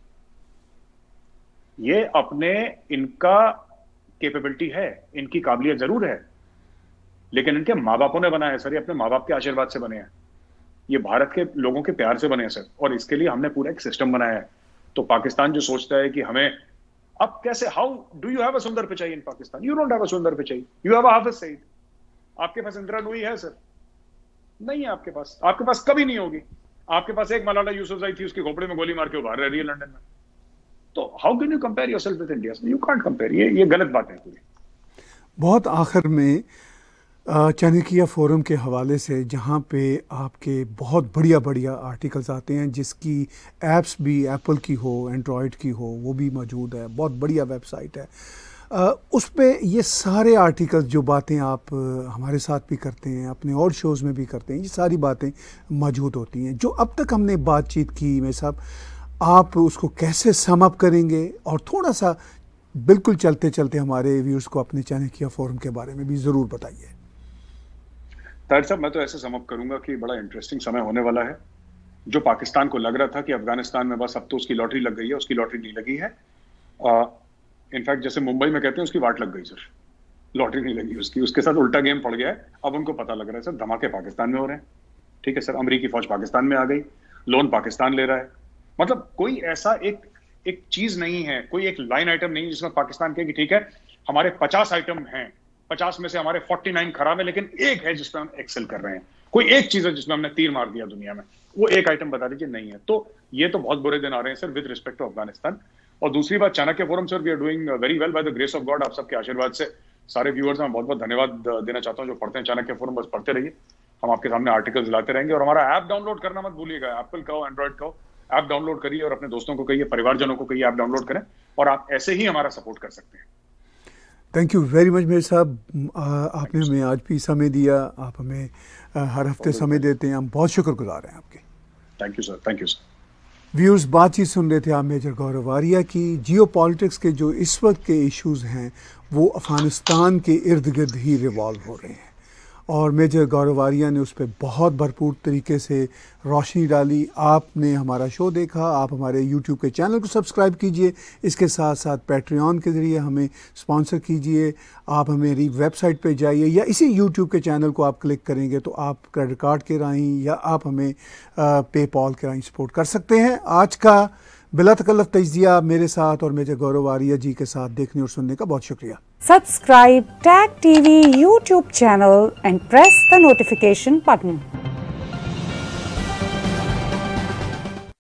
ये अपने, इनका कैपेबिलिटी है, इनकी काबिलियत जरूर है, लेकिन इनके माँ बापों ने बनाया है सर। ये अपने माँ बाप के आशीर्वाद से बने हैं, ये भारत के लोगों के प्यार से बने हैं सर, और इसके लिए हमने पूरा एक सिस्टम बनाया है। तो पाकिस्तान जो सोचता है कि हमें अब कैसे, how do you have a Sundar Pichai in Pakistan? You don't have a Sundar Pichai, you have a Hafiz Saeed. आपके पास इंदिरा नूई है सर? नहीं है आपके पास कभी नहीं होगी। आपके पास एक मलाला यूसुफजई थी, उसके खोपड़े में गोली मार के बाहर रह रही है लंदन में। तो how can you compare yourself with India? You can't compare. ये गलत बात है पूरी। बहुत आखिर में चाणक्य फोरम के हवाले से, जहाँ पे आपके बहुत बढ़िया बढ़िया आर्टिकल्स आते हैं, जिसकी ऐप्स भी एप्पल की हो, एंड्रॉयड की हो, वो भी मौजूद है, बहुत बढ़िया वेबसाइट है। उस पे ये सारे आर्टिकल्स, जो बातें आप हमारे साथ भी करते हैं, अपने और शोज़ में भी करते हैं, ये सारी बातें मौजूद होती हैं। जो अब तक हमने बातचीत की मेरे साहब, आप उसको कैसे सम अप करेंगे? और थोड़ा सा बिल्कुल चलते चलते हमारे व्यूअर्स को अपने चाणक्य फोरम के बारे में भी ज़रूर बताइए। ताहिर साहब, मैं तो ऐसे सम अप करूंगा कि बड़ा इंटरेस्टिंग समय होने वाला है। जो पाकिस्तान को लग रहा था कि अफगानिस्तान में बस अब तो उसकी लॉटरी लग गई है, उसकी लॉटरी नहीं लगी है। इनफैक्ट जैसे मुंबई में कहते हैं, उसकी वाट लग गई सर, लॉटरी नहीं लगी उसकी, उसके साथ उल्टा गेम पड़ गया है। अब उनको पता लग रहा है सर, धमाके पाकिस्तान में हो रहे हैं। ठीक है सर, अमेरिकी फौज पाकिस्तान में आ गई, लोन पाकिस्तान ले रहा है। मतलब कोई ऐसा एक चीज नहीं है, कोई एक लाइन आइटम नहीं जिसमें पाकिस्तान कहे कि ठीक है हमारे 50 आइटम हैं, 50 में से हमारे 49 खराब है, लेकिन एक है जिसमें हम एक्सेल कर रहे हैं। कोई एक चीज है जिसमें हमने तीर मार दिया दुनिया में, वो एक आइटम बता दीजिए। नहीं है। तो ये तो बहुत बुरे दिन आ रहे हैं sir with respect to Afghanistan. और दूसरी बात, Chanakya forum sir, we are doing very well by the grace of God. आप सबके आशीर्वाद से सारे व्यूअर्स में बहुत बहुत धन्यवाद देना चाहता हूं जो पढ़ते हैं चाणक्य फोरम। बस पढ़ते रहिए, हम आपके सामने आर्टिकल्स लाते रहेंगे। और हमारा ऐप डाउनलोड करना मत भूलिएगा। एप्पल का हो, एंड्रॉइड का हो, ऐप डाउनलोड करिए और अपने दोस्तों को कहिए, परिवारजनों को कहिए ऐप डाउनलोड करें, और आप ऐसे ही हमारा सपोर्ट कर सकते हैं। थैंक यू वेरी मच मेरे साहब, आपने हमें आज भी समय दिया। आप हमें हर हफ्ते समय देते हैं, हम बहुत शुक्रगुजार हैं आपके। Thank you sir, thank you sir. Viewers, बातचीत सुन रहे थे आप मेजर गौरव आर्या की। जियो पॉलिटिक्स के जो इस वक्त के इश्यूज़ हैं वो अफ़गानिस्तान के इर्द गिर्द ही रिवॉल्व हो रहे हैं, और मेजर गौरव आर्या ने उस पर बहुत भरपूर तरीके से रोशनी डाली। आपने हमारा शो देखा, आप हमारे यूट्यूब के चैनल को सब्सक्राइब कीजिए, इसके साथ साथ पैट्रियन के ज़रिए हमें स्पॉन्सर कीजिए। आप हमारी वेबसाइट पे जाइए या इसी यूट्यूब के चैनल को आप क्लिक करेंगे तो आप क्रेडिट कार्ड के राहीं या आप हमें पेपॉल के राहीं सपोर्ट कर सकते हैं। आज का बिला तकल्लुफ़ तज्ज़िया मेरे साथ और मेजर गौरव आर्या जी के साथ देखने और सुनने का बहुत शुक्रिया। Subscribe TAG TV YouTube channel and press the notification button.